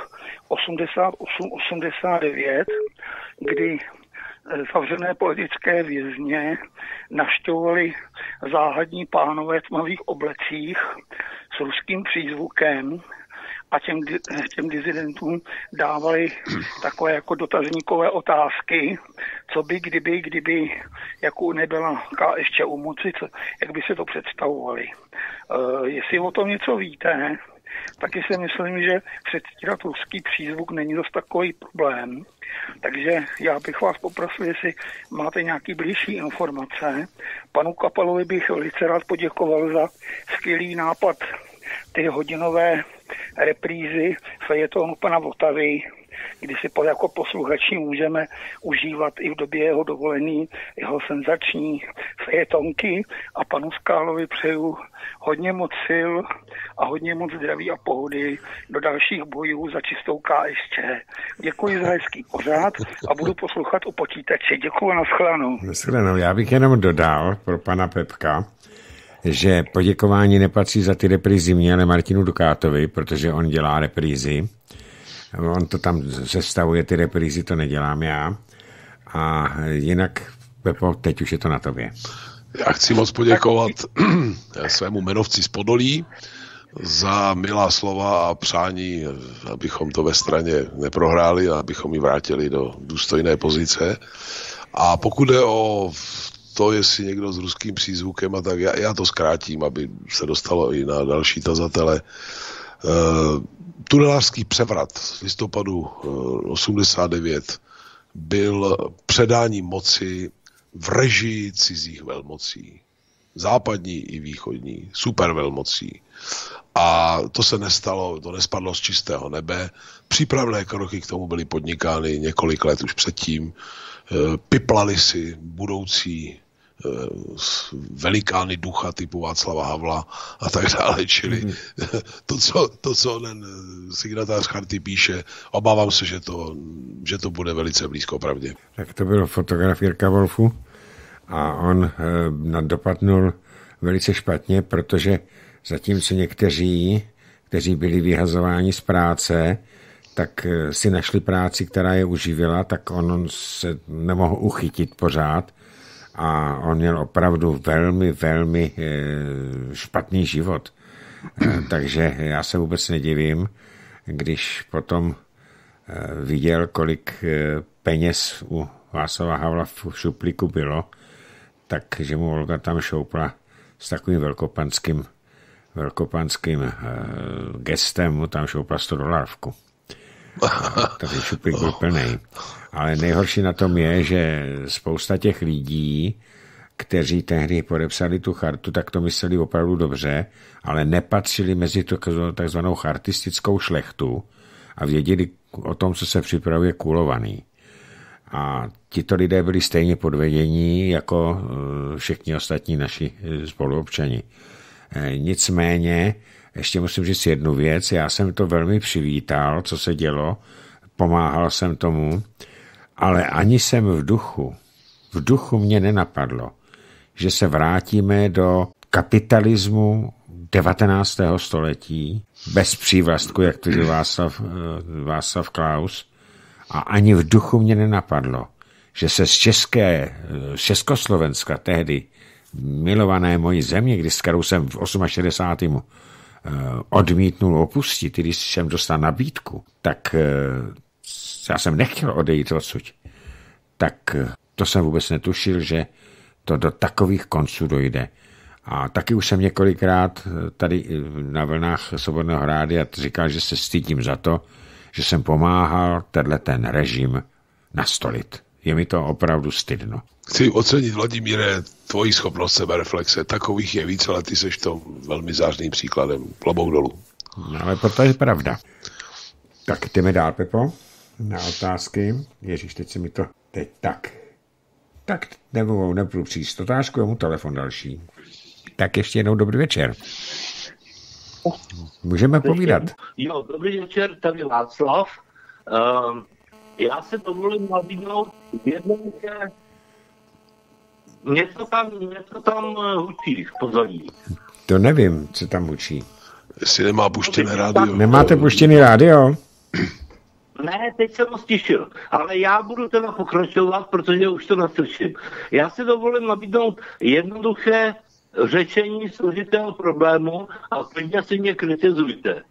88-89, kdy zavřené politické vězně navštěvovali záhadní pánové v tmavých oblecích s ruským přízvukem a těm dizidentům dávali takové jako dotazníkové otázky, co by, kdyby jako nebyla KSČ u moci, jak by se to představovali. Jestli o tom něco víte, taky si myslím, že předstírat ruský přízvuk není dost takový problém. Takže já bych vás poprosil, jestli máte nějaký blížší informace. Panu Kapalovi bych velice rád poděkoval za skvělý nápad ty hodinové reprízy fejetonu pana Vltavy, kdy si jako posluchači můžeme užívat i v době jeho dovolený jeho senzační fejetonky a panu Skálovi přeju hodně moc sil a hodně moc zdraví a pohody do dalších bojů za čistou KSČ. Děkuji za hezký pořád a budu poslouchat u počítače. Děkuji a nashledanou. Nashledanou. Já bych jenom dodal pro pana Pepka, že poděkování nepatří za ty reprízy mě, ale Martinu Dukátovi, protože on dělá reprízy. On to tam sestavuje, ty reprízy, to nedělám já. A jinak, Pepo, teď už je to na tobě. Já chci moc poděkovat svému jmenovci z Podolí za milá slova a přání, abychom to ve straně neprohráli a abychom ji vrátili do důstojné pozice. A pokud je o to, jestli někdo s ruským přízvukem a tak, já to zkrátím, aby se dostalo i na další tazatele. Tunelářský převrat z listopadu 89 byl předáním moci v režii cizích velmocí. Západní i východní, supervelmocí. A to se nestalo, to nespadlo z čistého nebe. Přípravné kroky k tomu byly podnikány několik let už předtím. Piplali si budoucí velikány ducha typu Václava Havla a tak dále, čili to, co ten signatář Charty píše, obávám se, že to bude velice blízko pravdě. Tak to byl fotograf Jirka Wolfu a on dopadnul velice špatně, protože zatímco někteří, kteří byli vyhazováni z práce, tak si našli práci, která je uživila, tak on se nemohl uchytit pořád a on měl opravdu velmi, velmi špatný život. Takže já se vůbec nedivím, když potom viděl, kolik peněz u Václava Havla v šuplíku bylo, takže mu Olga tam šoupla s takovým velkopanským gestem, mu tam šoupla $100. Takže šuplík byl plný. Ale nejhorší na tom je, že spousta těch lidí, kteří tehdy podepsali tu chartu, tak to mysleli opravdu dobře, ale nepatřili mezi tu takzvanou chartistickou šlechtu a věděli o tom, co se připravuje kůlovaný. A tito lidé byli stejně podvedení jako všichni ostatní naši spoluobčani. Nicméně, ještě musím říct jednu věc, já jsem to velmi přivítal, co se dělo, pomáhal jsem tomu, ale ani jsem v duchu mě nenapadlo, že se vrátíme do kapitalismu 19. století, bez přívlastku, jak tvrdil Václav Klaus, a ani v duchu mě nenapadlo, že se z Československa tehdy milované mojí země, s kterou jsem v 68. odmítnul opustit, když jsem dostal nabídku, tak já jsem nechtěl odejít odsud. Tak to jsem vůbec netušil, že to do takových konců dojde. A taky už jsem několikrát tady na vlnách Svobodného rádia říkal, že se stydím za to, že jsem pomáhal ten režim nastolit. Je mi to opravdu stydno. Chci ocenit, Vladimíre, tvoji schopnost sebereflexe. Takových je více, ale ty seš to velmi zářným příkladem. Klobouk dolů. No, ale to je pravda. Tak jdeme dál, Pepo, na otázky. Ježíš, teď se mi to... Teď tak nebudu přijít otázku, je mu telefon další. Tak ještě jednou dobrý večer. Můžeme povídat. Jo, dobrý večer, tady Václav. Já se dovolím nabídnout jednoduché... Něco tam hučí v pozadí. To nevím, co tam hučí. Jestli nemá puštěné rádio. Nemáte puštěný rádio? Ne, teď jsem ho stišil, ale já budu teda pokračovat, protože už to naslyším. Já si dovolím nabídnout jednoduché řešení složitého problému a klidně si mě kritizujte.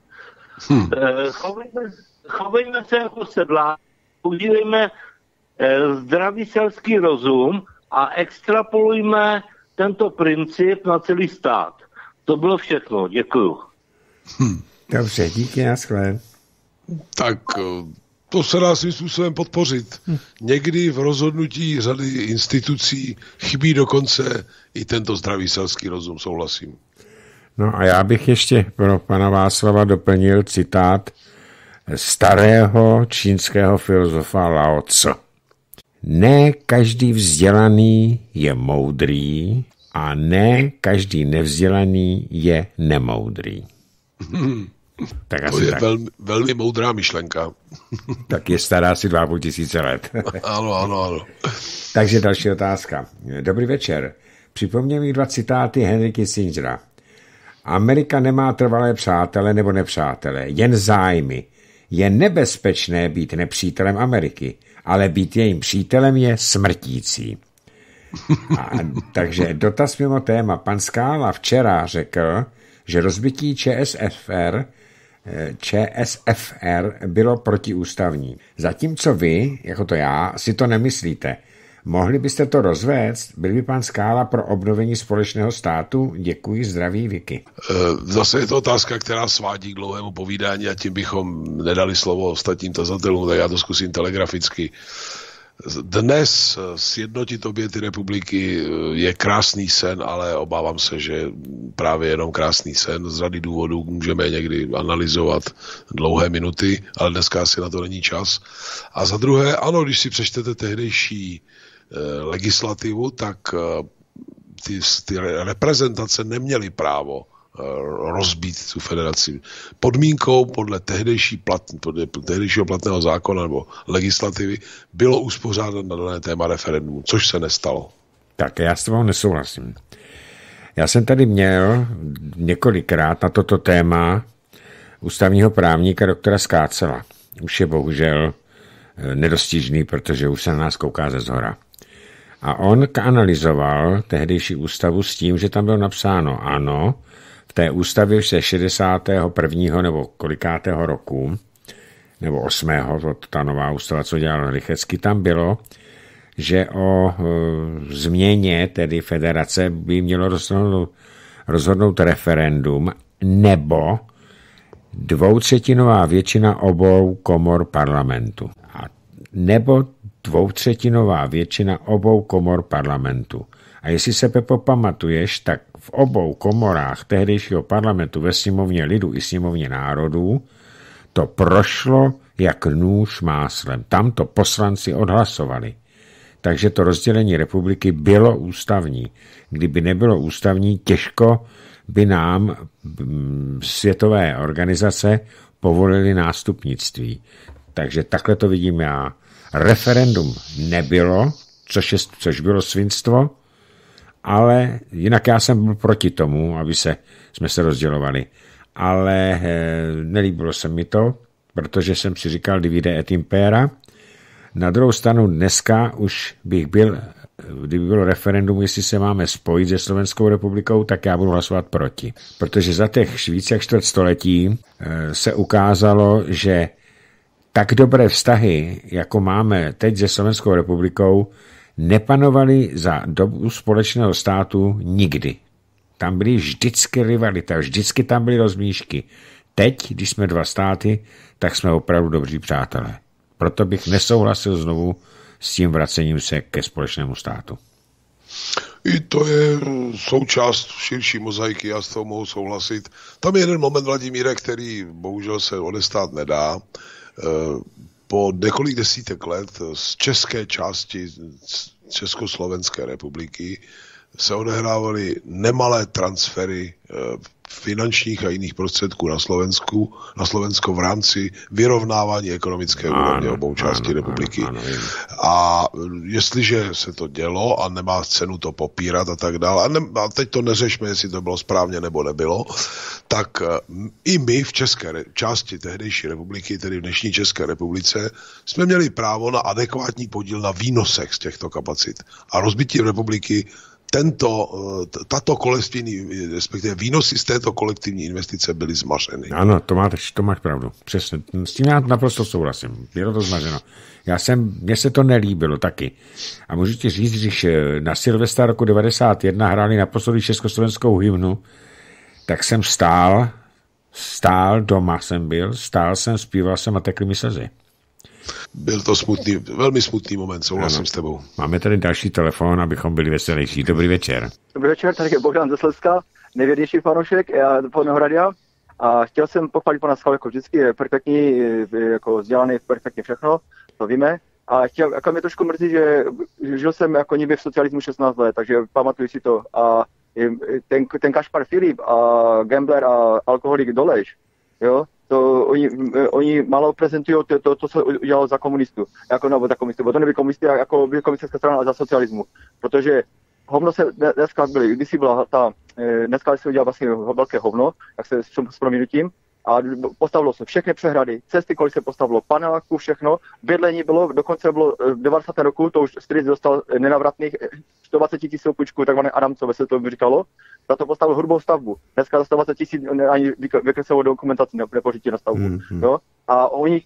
Chovejme se jako sedlá, používejme zdravý selský rozum a extrapolujme tento princip na celý stát. To bylo všechno, děkuju. Dobře, díky, naschle. Tak to se dá svým způsobem podpořit. Někdy v rozhodnutí řady institucí chybí dokonce i tento zdravý selský rozum, souhlasím. No a já bych ještě pro pana Václava doplnil citát starého čínského filozofa Lao Tse. Ne každý vzdělaný je moudrý a ne každý nevzdělaný je nemoudrý. Tak to je velmi moudrá myšlenka. Tak je stará asi 2500 let. Ano. Takže další otázka. Dobrý večer. Připomněj mi 2 citáty Henry Kissingera. Amerika nemá trvalé přátele nebo nepřátele, jen zájmy. Je nebezpečné být nepřítelem Ameriky, ale být jejím přítelem je smrtící. Takže dotaz mimo téma. Pan Skála včera řekl, že rozbití ČSFR bylo protiústavní. Zatímco vy, jako to já, si to nemyslíte. Mohli byste to rozvést? Byl by pan Skála pro obnovení společného státu? Děkuji, zdraví, Vicky. Zase je to otázka, která svádí k dlouhému povídání a tím bychom nedali slovo ostatním tazatelům, tak já to zkusím telegraficky. Dnes sjednotit obě ty republiky je krásný sen, ale obávám se, že právě jenom krásný sen. Z řady důvodů můžeme někdy analyzovat dlouhé minuty, ale dneska asi na to není čas. A za druhé, ano, když si přečtete tehdejší legislativu, tak ty reprezentace neměly právo rozbít tu federaci. Podmínkou podle tehdejšího platného zákona nebo legislativy bylo uspořádat na dané téma referendum, což se nestalo. Tak já s tebou nesouhlasím. Já jsem tady měl několikrát na toto téma ústavního právníka doktora Skácela. Už je bohužel nedostižný, protože už se na nás kouká ze zhora. A on analyzoval tehdejší ústavu s tím, že tam bylo napsáno ano, v té ústavě už se 61. nebo kolikátého roku, nebo 8. ta nová ústava, co dělal Rychecký, tam bylo, že o změně tedy federace by mělo rozhodnout referendum nebo 2/3 většina obou komor parlamentu. Nebo 2/3 většina obou komor parlamentu. A jestli se, Pepo, pamatuješ, tak v obou komorách tehdejšího parlamentu ve sněmovně lidu i sněmovně národů to prošlo jak nůž máslem. Tam to poslanci odhlasovali. Takže to rozdělení republiky bylo ústavní. Kdyby nebylo ústavní, těžko by nám světové organizace povolily nástupnictví. Takže takhle to vidím já. Referendum nebylo, což bylo svinstvo, ale jinak já jsem byl proti tomu, aby jsme se rozdělovali. Ale nelíbilo se mi to, protože jsem si říkal divide et impera. Na druhou stranu dneska už bych byl, kdyby bylo referendum, jestli se máme spojit se Slovenskou republikou, tak já budu hlasovat proti. Protože za těch více jak 4 století se ukázalo, že tak dobré vztahy, jako máme teď se Slovenskou republikou, nepanovaly za dobu společného státu nikdy. tam byly vždycky rivalita, vždycky tam byly rozmíšky. Teď, když jsme dva státy, tak jsme opravdu dobří přátelé. Proto bych nesouhlasil znovu s tím vracením se ke společnému státu. I to je součást širší mozaiky, já s toho mohu souhlasit. Tam je jeden moment, Vladimíre, který bohužel se odestát nedá. Po několik desítek let z české části Československé republiky se odehrávaly nemalé transfery finančních a jiných prostředků na Slovensko v rámci vyrovnávání ekonomické úrovně obou částí republiky. A jestliže se to dělo a nemá cenu to popírat a tak dále, a teď to neřešme, jestli to bylo správně nebo nebylo, tak i my v české části tehdejší republiky, tedy v dnešní České republice, jsme měli právo na adekvátní podíl na výnosech z těchto kapacit. A rozbití republiky tato kolektivní, respektive výnosy z této kolektivní investice byly zmařeny. Ano, to máš pravdu. Přesně. S tím já naprosto souhlasím. Bylo to zmařeno. Mně se to nelíbilo taky. A můžu ti říct, když na Silvestra roku 91 hráli naposledy československou hymnu, tak jsem stál, doma jsem byl, zpíval jsem a tekly mi slzy. Byl to velmi smutný moment, souhlasím s tebou. Máme tady další telefon, abychom byli veselější. Dobrý večer. Dobrý večer, tady je Bogdan ze Slezska, nejvěrnější fanoušek Podného radia. A chtěl jsem pochválit pana Schalu, jako vždycky, je perfektní, jako vzdělaný, perfektně všechno, to víme. A jako mě trošku mrzí, že žil jsem jako nikdy v socialismu 16 let, takže pamatuju si to. A ten Kašpar Filip a gambler a alkoholik Dolejš, jo, to oni málo prezentují to, co udělalo za komunistů, jako za komunistů, bo to nebyl komunisty, jako byl komunistická strana, ale za socialismu, protože hovno se dneska byly, kdysi byla dneska se udělal vlastně velké hovno, jak se s prominutím, a postavilo se všechny přehrady, cesty, kolik se postavilo, paneláků, všechno, bydlení bylo, dokonce bylo v 90. roku, to už Strýc dostal nenavratných 120 000 půjčků, takzvané Adamcové se to říkalo, za to postavil hrubou stavbu. Dneska za 120 000 ani vykreslovou dokumentaci nepožití na stavbu. Jo? A oni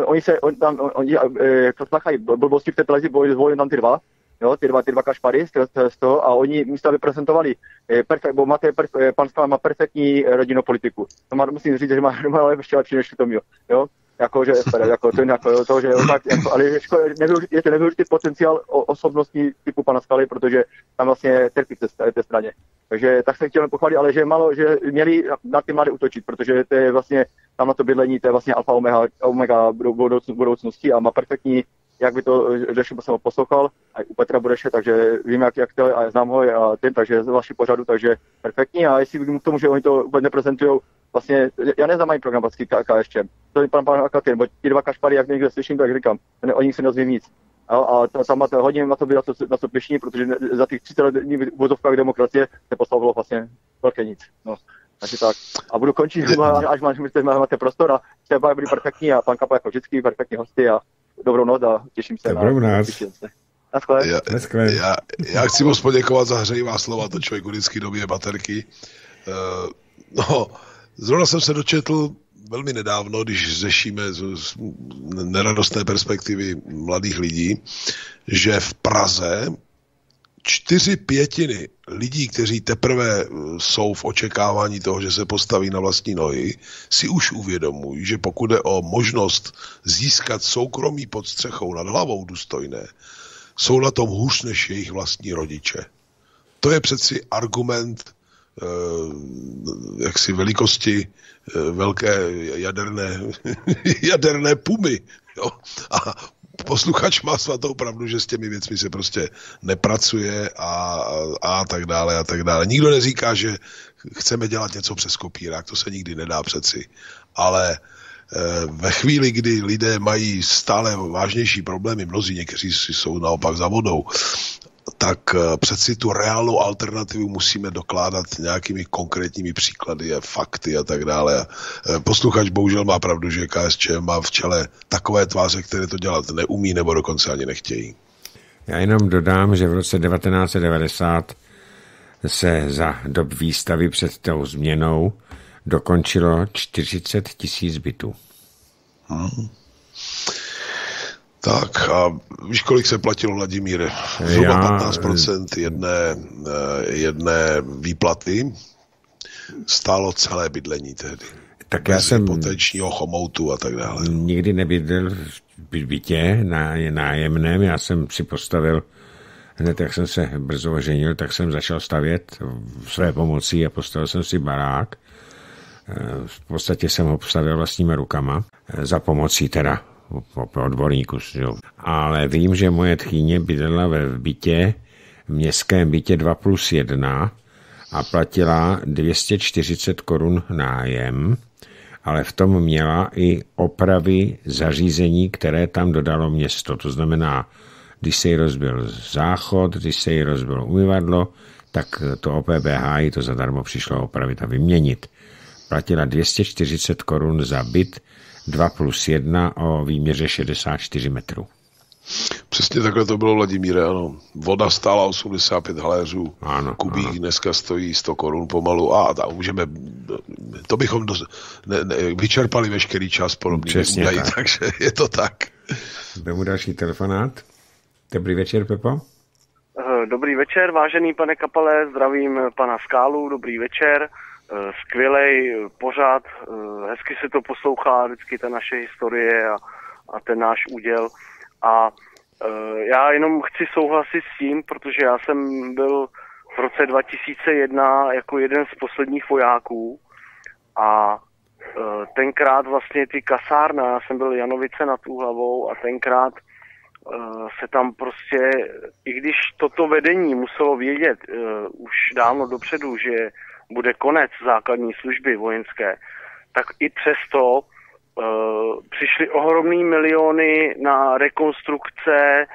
tlachají blbosti v té televizi, zvolili tam ty dva, jo, ty dva kašpary z toho, a oni místo aby prezentovali, pan Skala má perfektní rodinnou politiku. To musím říct, že má ještě lepší než to, jo. Ale je to nevyužitý potenciál osobností typu pana Skaly, protože tam vlastně trpí té straně. Takže tak se chtěl pochválit, ale že měli na ty mladé útočit, protože to je vlastně tam na to bydlení, to je vlastně alfa omega budoucnosti a má perfektní, jak by to řešil, jsem ho poslouchal, a u Petra Bureše, takže vím, jak to je, a znám ho a takže z vaší pořadu, takže perfektní. A jestli k tomu, že oni to vůbec neprezentujou, vlastně, já neznám ani program Backý KSČ, to je pan Akatin, bo ti dva kašpary, jak někde slyším, tak říkám, o nich se nedozvím nic. A tam hodně na to bylo na to pišní, protože za těch 30 dní v vozovkách demokracie se postavilo vlastně velké nic. No. Takže tak. A budu končit, až máte prostor, a třeba byli perfektní a pan Kapal jako vždycky, perfektní hosty a dobrou noc a těším se. Dobrou noc. Já chci moc poděkovat za hřejivá slova, to člověku vždycky dobije baterky. Zrovna jsem se dočetl velmi nedávno, když řešíme z neradostné perspektivy mladých lidí, že v Praze 4/5 lidí, kteří teprve jsou v očekávání toho, že se postaví na vlastní nohy, si už uvědomují, že pokud jde o možnost získat soukromí pod střechou nad hlavou důstojné, jsou na tom hůř než jejich vlastní rodiče. To je přeci argument jaksi velikosti velké jaderné pumy. Jo? A posluchač má svatou pravdu, že s těmi věcmi se prostě nepracuje a tak dále a tak dále. Nikdo neříká, že chceme dělat něco přes kopírák, to se nikdy nedá přeci. Ale ve chvíli, kdy lidé mají stále vážnější problémy, mnozí někteří jsou naopak za vodou, tak přeci tu reálnou alternativu musíme dokládat nějakými konkrétními příklady a fakty a tak dále. Posluchač bohužel má pravdu, že KSČ má v čele takové tváře, které to dělat neumí nebo dokonce ani nechtějí. Já jenom dodám, že v roce 1990 se za dob výstavy před tou změnou dokončilo 40 000 bytů. Tak a víš, kolik se platilo, Vladimíre? Zhruba 15% jedné výplaty stálo celé bydlení tehdy. Tak já jsem hypotečního chomoutu a tak dále. Nikdy nebydlel v bytě nájemném, já jsem si postavil, hned jak jsem se brzo oženil, tak jsem začal stavět své pomocí a postavil jsem si barák. V podstatě jsem ho postavil vlastníma rukama, za pomocí teda odborníků. Ale vím, že moje tchýně bydlela ve bytě, městském bytě 2+1 a platila 240 korun nájem, ale v tom měla i opravy zařízení, které tam dodalo město. To znamená, když se jí rozbil záchod, když se jí rozbilo umyvadlo, tak to OPBH jí to zadarmo přišlo opravit a vyměnit. Platila 240 korun za byt 2+1 o výměře 64 metrů. Přesně takhle to bylo, Vladimíre, ano. Voda stála 85 haléřů, kubík dneska stojí 100 korun pomalu a můžeme, to bychom vyčerpali veškerý čas podobný údají, takže je to tak. Jdeme další telefonát. Dobrý večer, Pepo. Dobrý večer, vážený pane Kapale, zdravím pana Skálu, dobrý večer. Skvělej pořad, hezky se to poslouchá, vždycky ta naše historie a ten náš úděl. A já jenom chci souhlasit s tím, protože já jsem byl v roce 2001 jako jeden z posledních vojáků a tenkrát vlastně ty kasárna, já jsem byl Janovice nad Úhlavou a tenkrát se tam prostě, i když toto vedení muselo vědět už dávno dopředu, že bude konec základní služby vojenské, tak i přesto přišly ohromný miliony na rekonstrukce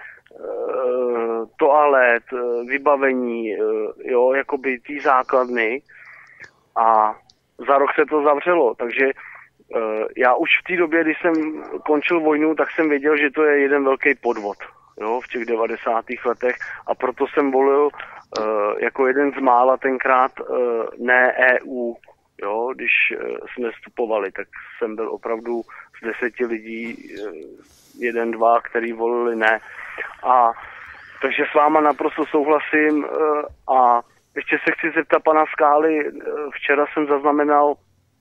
toalet, vybavení, jo, jakoby ty základny a za rok se to zavřelo, takže já už v té době, když jsem končil vojnu, tak jsem věděl, že to je jeden velký podvod, jo, v těch 90. letech a proto jsem volil jako jeden z mála tenkrát ne EU, jo, když jsme vstupovali, tak jsem byl opravdu z 10 lidí 1, 2, který volili ne. A takže s váma naprosto souhlasím a ještě se chci zeptat pana Skály, včera jsem zaznamenal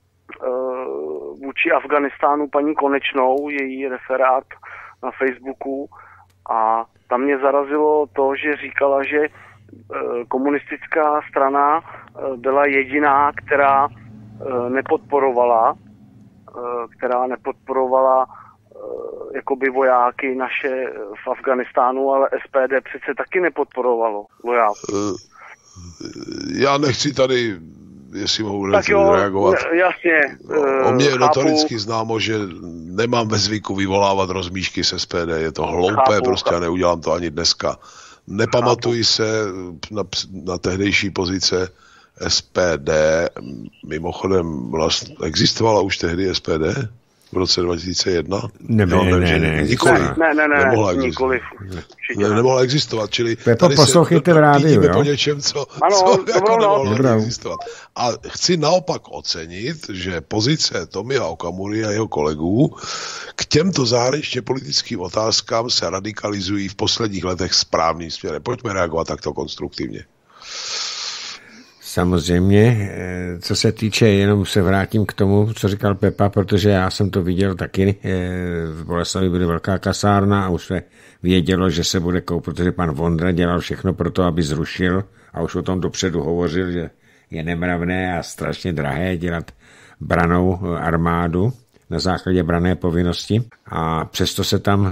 vůči Afganistánu paní Konečnou, její referát na Facebooku a tam mě zarazilo to, že říkala, že komunistická strana byla jediná, která nepodporovala jakoby vojáky naše v Afganistánu, ale SPD přece taky nepodporovalo vojáky. Já nechci tady, jestli mohu reagovat. Jasně. O mě je notoricky známo, že nemám ve zvyku vyvolávat rozmíšky s SPD. Je to hloupé prostě a neudělám to ani dneska. Nepamatuji se na tehdejší pozice SPD. Mimochodem, existovala už tehdy SPD? V roce 2001? Nemohla existovat, čili Pepo, poslouchejte v rádiu, jo? Po něčem, co jako nemohla existovat. A chci naopak ocenit, že pozice Tomia Okamury a jeho kolegů k těmto zahraničně politickým otázkám se radikalizují v posledních letech správným směrem. Pojďme reagovat takto konstruktivně. Samozřejmě, co se týče, jenom se vrátím k tomu, co říkal Pepa, protože já jsem to viděl taky, v Boleslavi byla velká kasárna a už se vědělo, že se bude koupit, protože pan Vondra dělal všechno pro to, aby zrušil a už o tom dopředu hovořil, že je nemravné a strašně drahé dělat brannou armádu na základě branné povinnosti a přesto se tam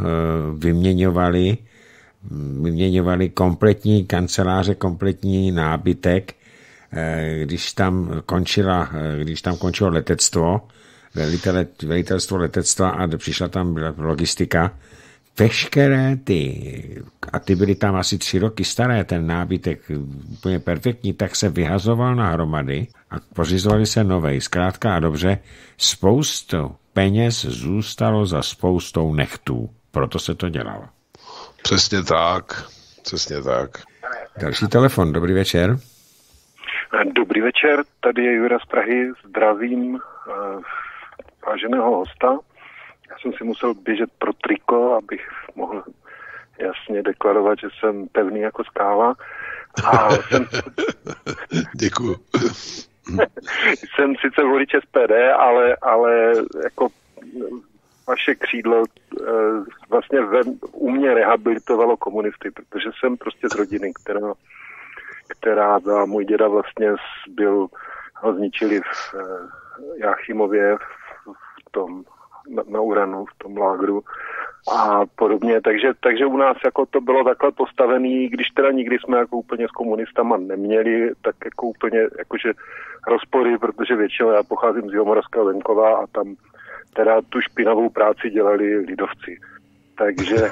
vyměňovali kompletní kanceláře, kompletní nábytek. Když tam končilo letectvo, velitelstvo letectva a přišla tam logistika, veškeré ty byly tam asi 3 roky staré, ten nábytek úplně perfektní, tak se vyhazoval na hromady a pořizovali se nové. Zkrátka a dobře, spoustu peněz zůstalo za spoustou nechtů. Proto se to dělalo. Přesně tak. Další telefon, dobrý večer. Dobrý večer, tady je Jura z Prahy, zdravím váženého hosta. Já jsem si musel běžet pro triko, abych mohl jasně deklarovat, že jsem pevný jako skála. A Děkuju. Jsem sice volič SPD, ale jako vaše křídlo vlastně u mě rehabilitovalo komunisty, protože jsem prostě z rodiny, která za můj děda vlastně ho zničili v Jáchymově v tom na Uranu, v tom lágru a podobně, takže u nás jako to bylo takhle postavený, když teda nikdy jsme jako úplně s komunistama neměli, tak jako úplně jakože rozpory, protože většinou já pocházím z Jihomoravského venkova a tam teda tu špinavou práci dělali lidovci. Takže...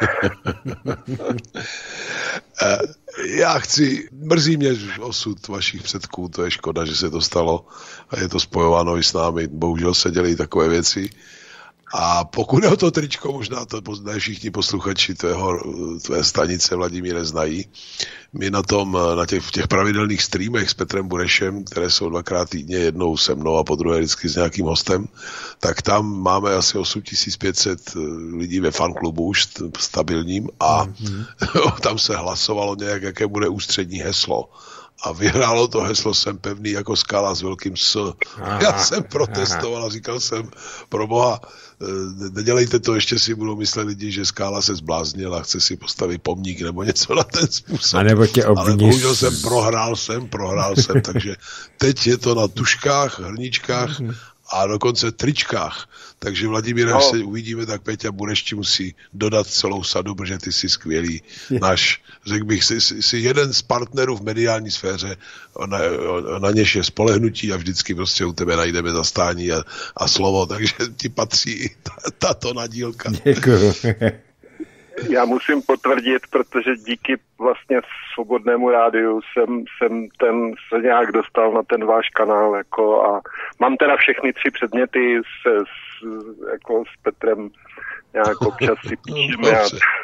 Mrzí mě osud vašich předků, to je škoda, že se to stalo a je to spojováno i s námi. Bohužel se dělají takové věci. A pokud je o to tričko, možná to ne všichni posluchači tvé stanice Vladimíre znají. My v těch pravidelných streamech s Petrem Burešem, které jsou 2x týdně, jednou se mnou a po druhé vždycky s nějakým hostem, tak tam máme asi 8500 lidí ve fanklubu už stabilním a tam se hlasovalo nějak, jaké bude ústřední heslo. A vyhrálo to heslo Jsem pevný jako skala s velkým S. Já jsem protestoval a říkal jsem, proboha, nedělejte to, ještě si budou myslet lidi, že Skála se zbláznil a chce si postavit pomník nebo něco na ten způsob. Ale bohužel prohrál jsem, takže teď je to na tuškách, hrníčkách a dokonce tričkách. Takže Vladimír, až se uvidíme, tak Peťa Bureš musí dodat celou sadu, protože ty jsi skvělý. Řekl bych, jsi jeden z partnerů v mediální sféře, na něž je spolehnutí a vždycky prostě u tebe najdeme zastání a slovo, takže ti patří tato nadílka. Děkuju. Já musím potvrdit, protože díky vlastně Svobodnému rádiu jsem se nějak dostal na ten váš kanál jako a mám teda všechny 3 předměty jako s Petrem nějak občas si píšeme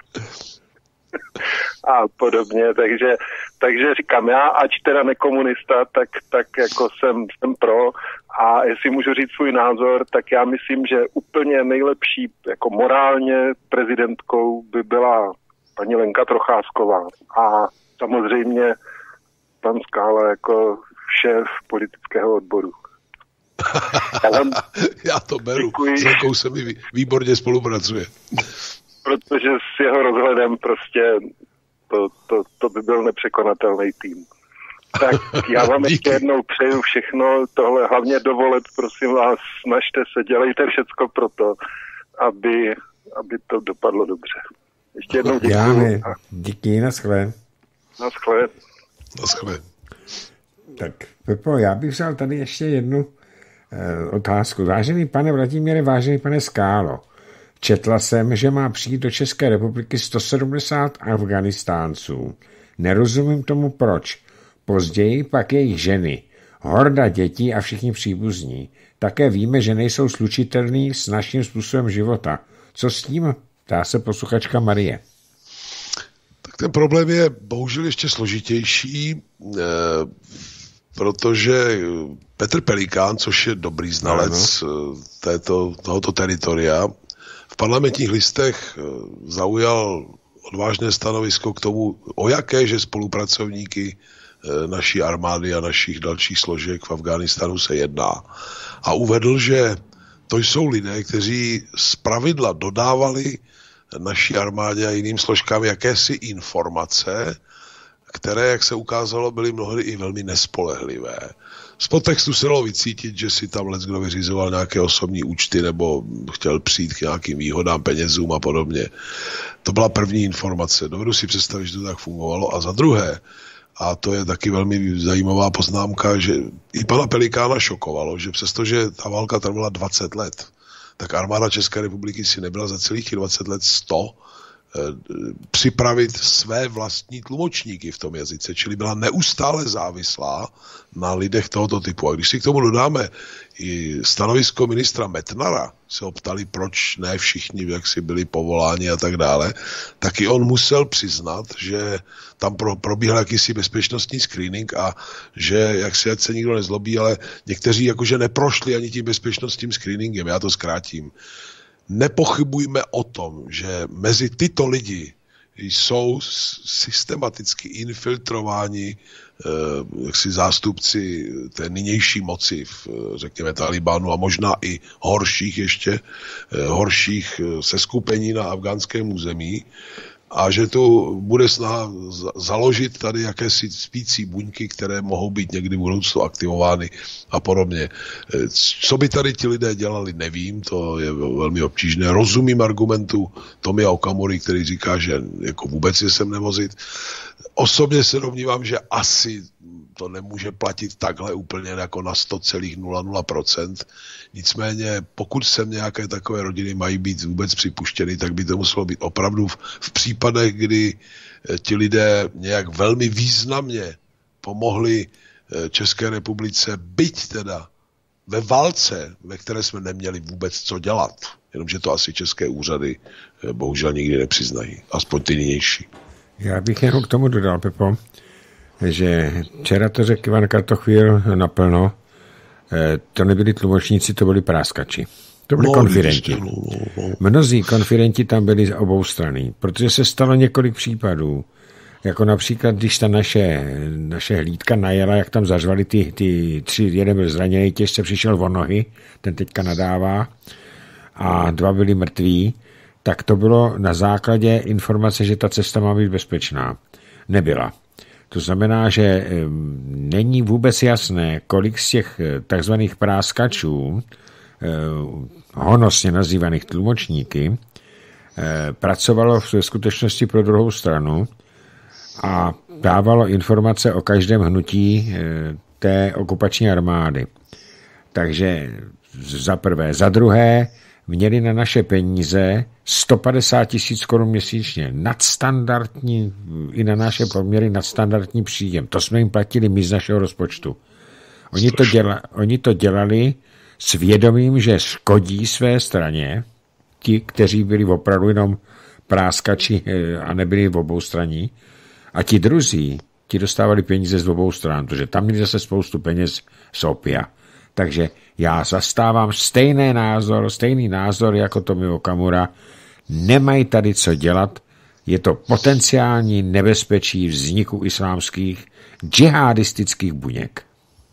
a podobně, takže říkám, já ač teda nekomunista, tak jako jsem pro a jestli můžu říct svůj názor, tak já myslím, že úplně nejlepší jako morálně prezidentkou by byla paní Lenka Procházková a samozřejmě pan Skála jako šéf politického odboru. Já to beru, s Lenkou se mi výborně spolupracuje. Protože s jeho rozhledem prostě to by byl nepřekonatelný tým. Tak já vám ještě jednou přeju všechno, tohle hlavně do voleb, prosím vás, snažte se, dělejte všecko pro to, aby to dopadlo dobře. Ještě jednou děkuji. Díky, naschle. Naschle. Tak, Pepo, já bych vzal tady ještě jednu otázku. Vážený pane Vladimíre, vážený pane Skálo, četla jsem, že má přijít do České republiky 170 Afganistánců. Nerozumím tomu proč. Později pak jejich ženy, horda dětí a všichni příbuzní. Také víme, že nejsou slučitelní s naším způsobem života. Co s tím? Ptá se posluchačka Marie. Tak ten problém je bohužel ještě složitější, protože Petr Pelikán, což je dobrý znalec tohoto teritoria, v Parlamentních listech zaujal odvážné stanovisko k tomu, o jakéže spolupracovníky naší armády a našich dalších složek v Afghánistánu se jedná. A uvedl, že to jsou lidé, kteří zpravidla dodávali naší armádě a jiným složkám jakési informace, které, jak se ukázalo, byly mnohdy i velmi nespolehlivé. Z podtextu se dalo vycítit, že si tam leckdo vyřizoval nějaké osobní účty nebo chtěl přijít k nějakým výhodám, penězům a podobně. To byla první informace. Dovedu si představit, že to tak fungovalo. A za druhé, a to je taky velmi zajímavá poznámka, že i pana Pelikána šokovalo, že přestože ta válka trvala 20 let, tak armáda České republiky si nebyla za celých 20 let 100 připravit své vlastní tlumočníky v tom jazyce, čili byla neustále závislá na lidech tohoto typu. A když si k tomu dodáme i stanovisko ministra Metnara, se ho ptali, proč ne všichni jak si byli povoláni a tak dále, tak i on musel přiznat, že tam probíhal jakýsi bezpečnostní screening a že, jak si ať se nikdo nezlobí, ale někteří jakože neprošli ani tím bezpečnostním screeningem, já to zkrátím. nepochybujme o tom, že mezi tyto lidi jsou systematicky infiltrováni jaksi zástupci té nynější moci, řekněme Talibánu a možná i horších seskupení na afgánském území, a že tu bude snaha založit tady jakési spící buňky, které mohou být někdy v budoucnu aktivovány a podobně. Co by tady ti lidé dělali, nevím, to je velmi obtížné. Rozumím argumentu Tomia Okamury, který říká, že jako vůbec je sem nevozit. Osobně se domnívám, že asi to nemůže platit takhle úplně jako na 100,00%. Nicméně, pokud sem nějaké takové rodiny mají být vůbec připuštěny, tak by to muselo být opravdu v případech, kdy ti lidé nějak velmi významně pomohli České republice, byť teda ve válce, ve které jsme neměli vůbec co dělat. Jenomže to asi české úřady bohužel nikdy nepřiznají. Aspoň ty nynější. Já bych jenom k tomu dodal, Pepo, že včera to řekl Ivan Kratochvíl naplno, to nebyli tlumočníci, to byli práskači. To byli konfidenti. Mnozí konfidenti tam byli z obou strany, protože se stalo několik případů, jako například, když ta naše hlídka najela, jak tam zařvali ty 3, jeden byl zraněný, těžce přišel o nohy, ten teďka nadává, a 2 byli mrtví, tak to bylo na základě informace, že ta cesta má být bezpečná. Nebyla. To znamená, že není vůbec jasné, kolik z těch takzvaných práskačů, honosně nazývaných tlumočníky, pracovalo v skutečnosti pro druhou stranu a dávalo informace o každém hnutí té okupační armády. Takže za prvé. Za druhé, měli na naše peníze 150 000 korun měsíčně. Nadstandardní, i na naše poměry nadstandardní příjem. To jsme jim platili my z našeho rozpočtu. Oni to dělali s vědomím, že škodí své straně, ti, kteří byli opravdu jenom práskači a nebyli v obou straní. A ti druzí, ti dostávali peníze z obou stran, protože tam měli zase spoustu peněz z opia. Takže já zastávám stejný názor jako Tomio Okamura. Nemají tady co dělat. Je to potenciální nebezpečí vzniku islámských džihadistických buněk.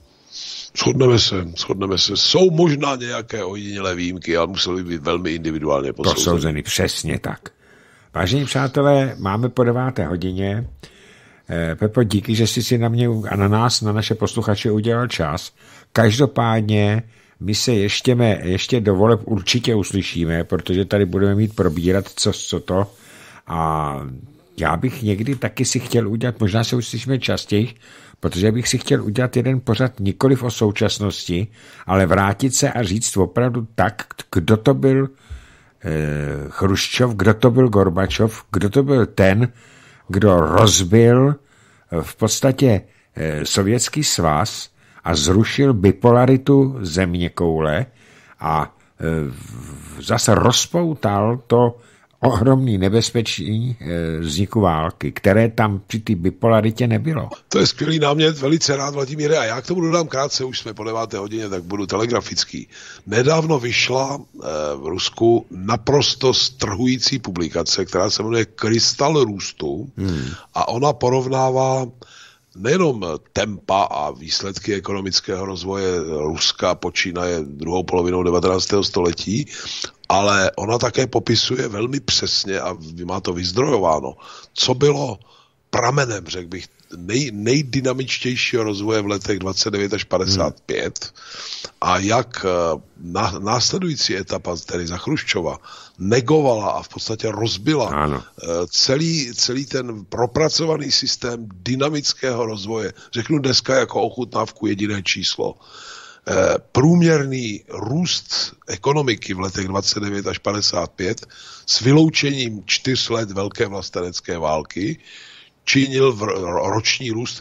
Shodneme se. Jsou možná nějaké ojedinělé výjimky, ale musely být velmi individuálně posouzeny. Přesně tak. Vážení přátelé, máme po 9. hodině. Pepo, díky, že jsi si na mě a na nás, na naše posluchače udělal čas. Každopádně my se ještě do voleb určitě uslyšíme, protože tady budeme mít probírat co to. A já bych někdy taky si chtěl udělat, možná se uslyšíme častěji, protože bych si chtěl udělat jeden pořad nikoliv o současnosti, ale vrátit se a říct opravdu tak, kdo to byl Chruščov, kdo to byl Gorbačov, kdo to byl ten, kdo rozbil v podstatě Sovětský svaz a zrušil bipolaritu zeměkoule a zase rozpoutal to ohromný nebezpečí vzniku války, které tam při té bipolaritě nebylo. To je skvělý námět, velice rád, Vladimíre, a já k tomu dodám krátce, už jsme po 9. hodině, tak budu telegrafický. Nedávno vyšla v Rusku naprosto strhující publikace, která se jmenuje Krystal růstu a ona porovnává nejenom tempa a výsledky ekonomického rozvoje Ruska počínaje druhou polovinou 19. století, ale ona také popisuje velmi přesně a má to vyzdrojováno, co bylo pramenem, řekl bych, nejdynamičtějšího rozvoje v letech 29 až 55 a jak následující etapa, tedy za Chruščova, negovala a v podstatě rozbila celý ten propracovaný systém dynamického rozvoje. Řeknu dneska jako ochutnávku jediné číslo. Průměrný růst ekonomiky v letech 29 až 55 s vyloučením 4 let velké vlastenecké války činil roční růst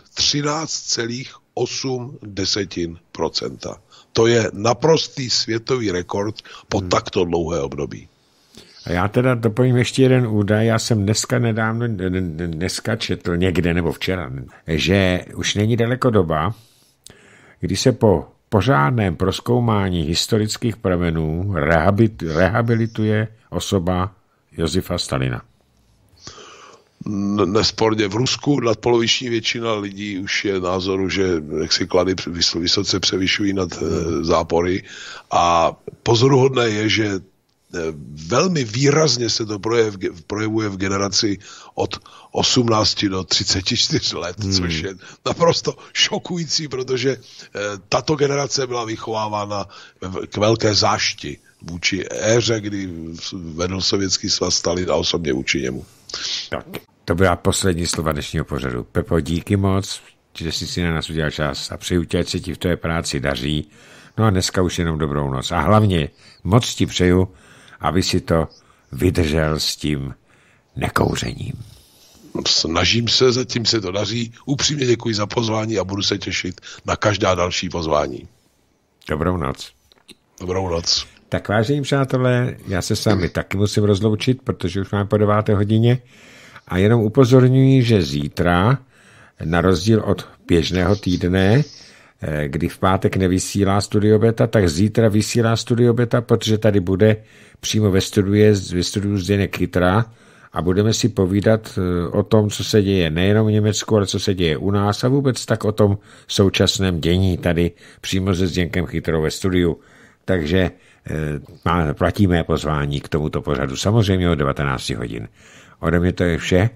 13,8%. To je naprostý světový rekord po takto dlouhé období. A já teda doplním ještě jeden údaj. Já jsem dneska četl někde, nebo včera, že už není daleko doba, kdy se po pořádném prozkoumání historických pramenů rehabilituje osoba Josifa Stalina? Nesporně v Rusku nadpoloviční většina lidí už je názoru, že jaksi klady vysoce převyšují nad zápory a pozoruhodné je, že velmi výrazně se to projevuje v generaci od 18 do 34 let, což je naprosto šokující, protože tato generace byla vychovávána k velké zášti vůči éře, kdy vedl Sovětský svaz Stalin a osobně vůči němu. Tak, to byla poslední slova dnešního pořadu. Pepo, díky moc, že jsi si na nás udělal čas a přeju tě, ať se ti v té práci daří. No a dneska už jenom dobrou noc. A hlavně moc ti přeju, aby si to vydržel s tím nekouřením. Snažím se, zatím se to daří. Upřímně děkuji za pozvání a budu se těšit na každá další pozvání. Dobrou noc. Dobrou noc. Tak vážení přátelé, já se s vámi taky musím rozloučit, protože už máme po 9. hodině a jenom upozorňuji, že zítra, na rozdíl od běžného týdne, kdy v pátek nevysílá Studio Beta, tak zítra vysílá Studio Beta, protože tady bude přímo ve studiu Zdeněk Chytra a budeme si povídat o tom, co se děje nejenom v Německu, ale co se děje u nás a vůbec tak o tom současném dění tady přímo se Zdeňkem Chytrou ve studiu. Takže platíme pozvání k tomuto pořadu samozřejmě o 19 hodin. Ode mě to je vše.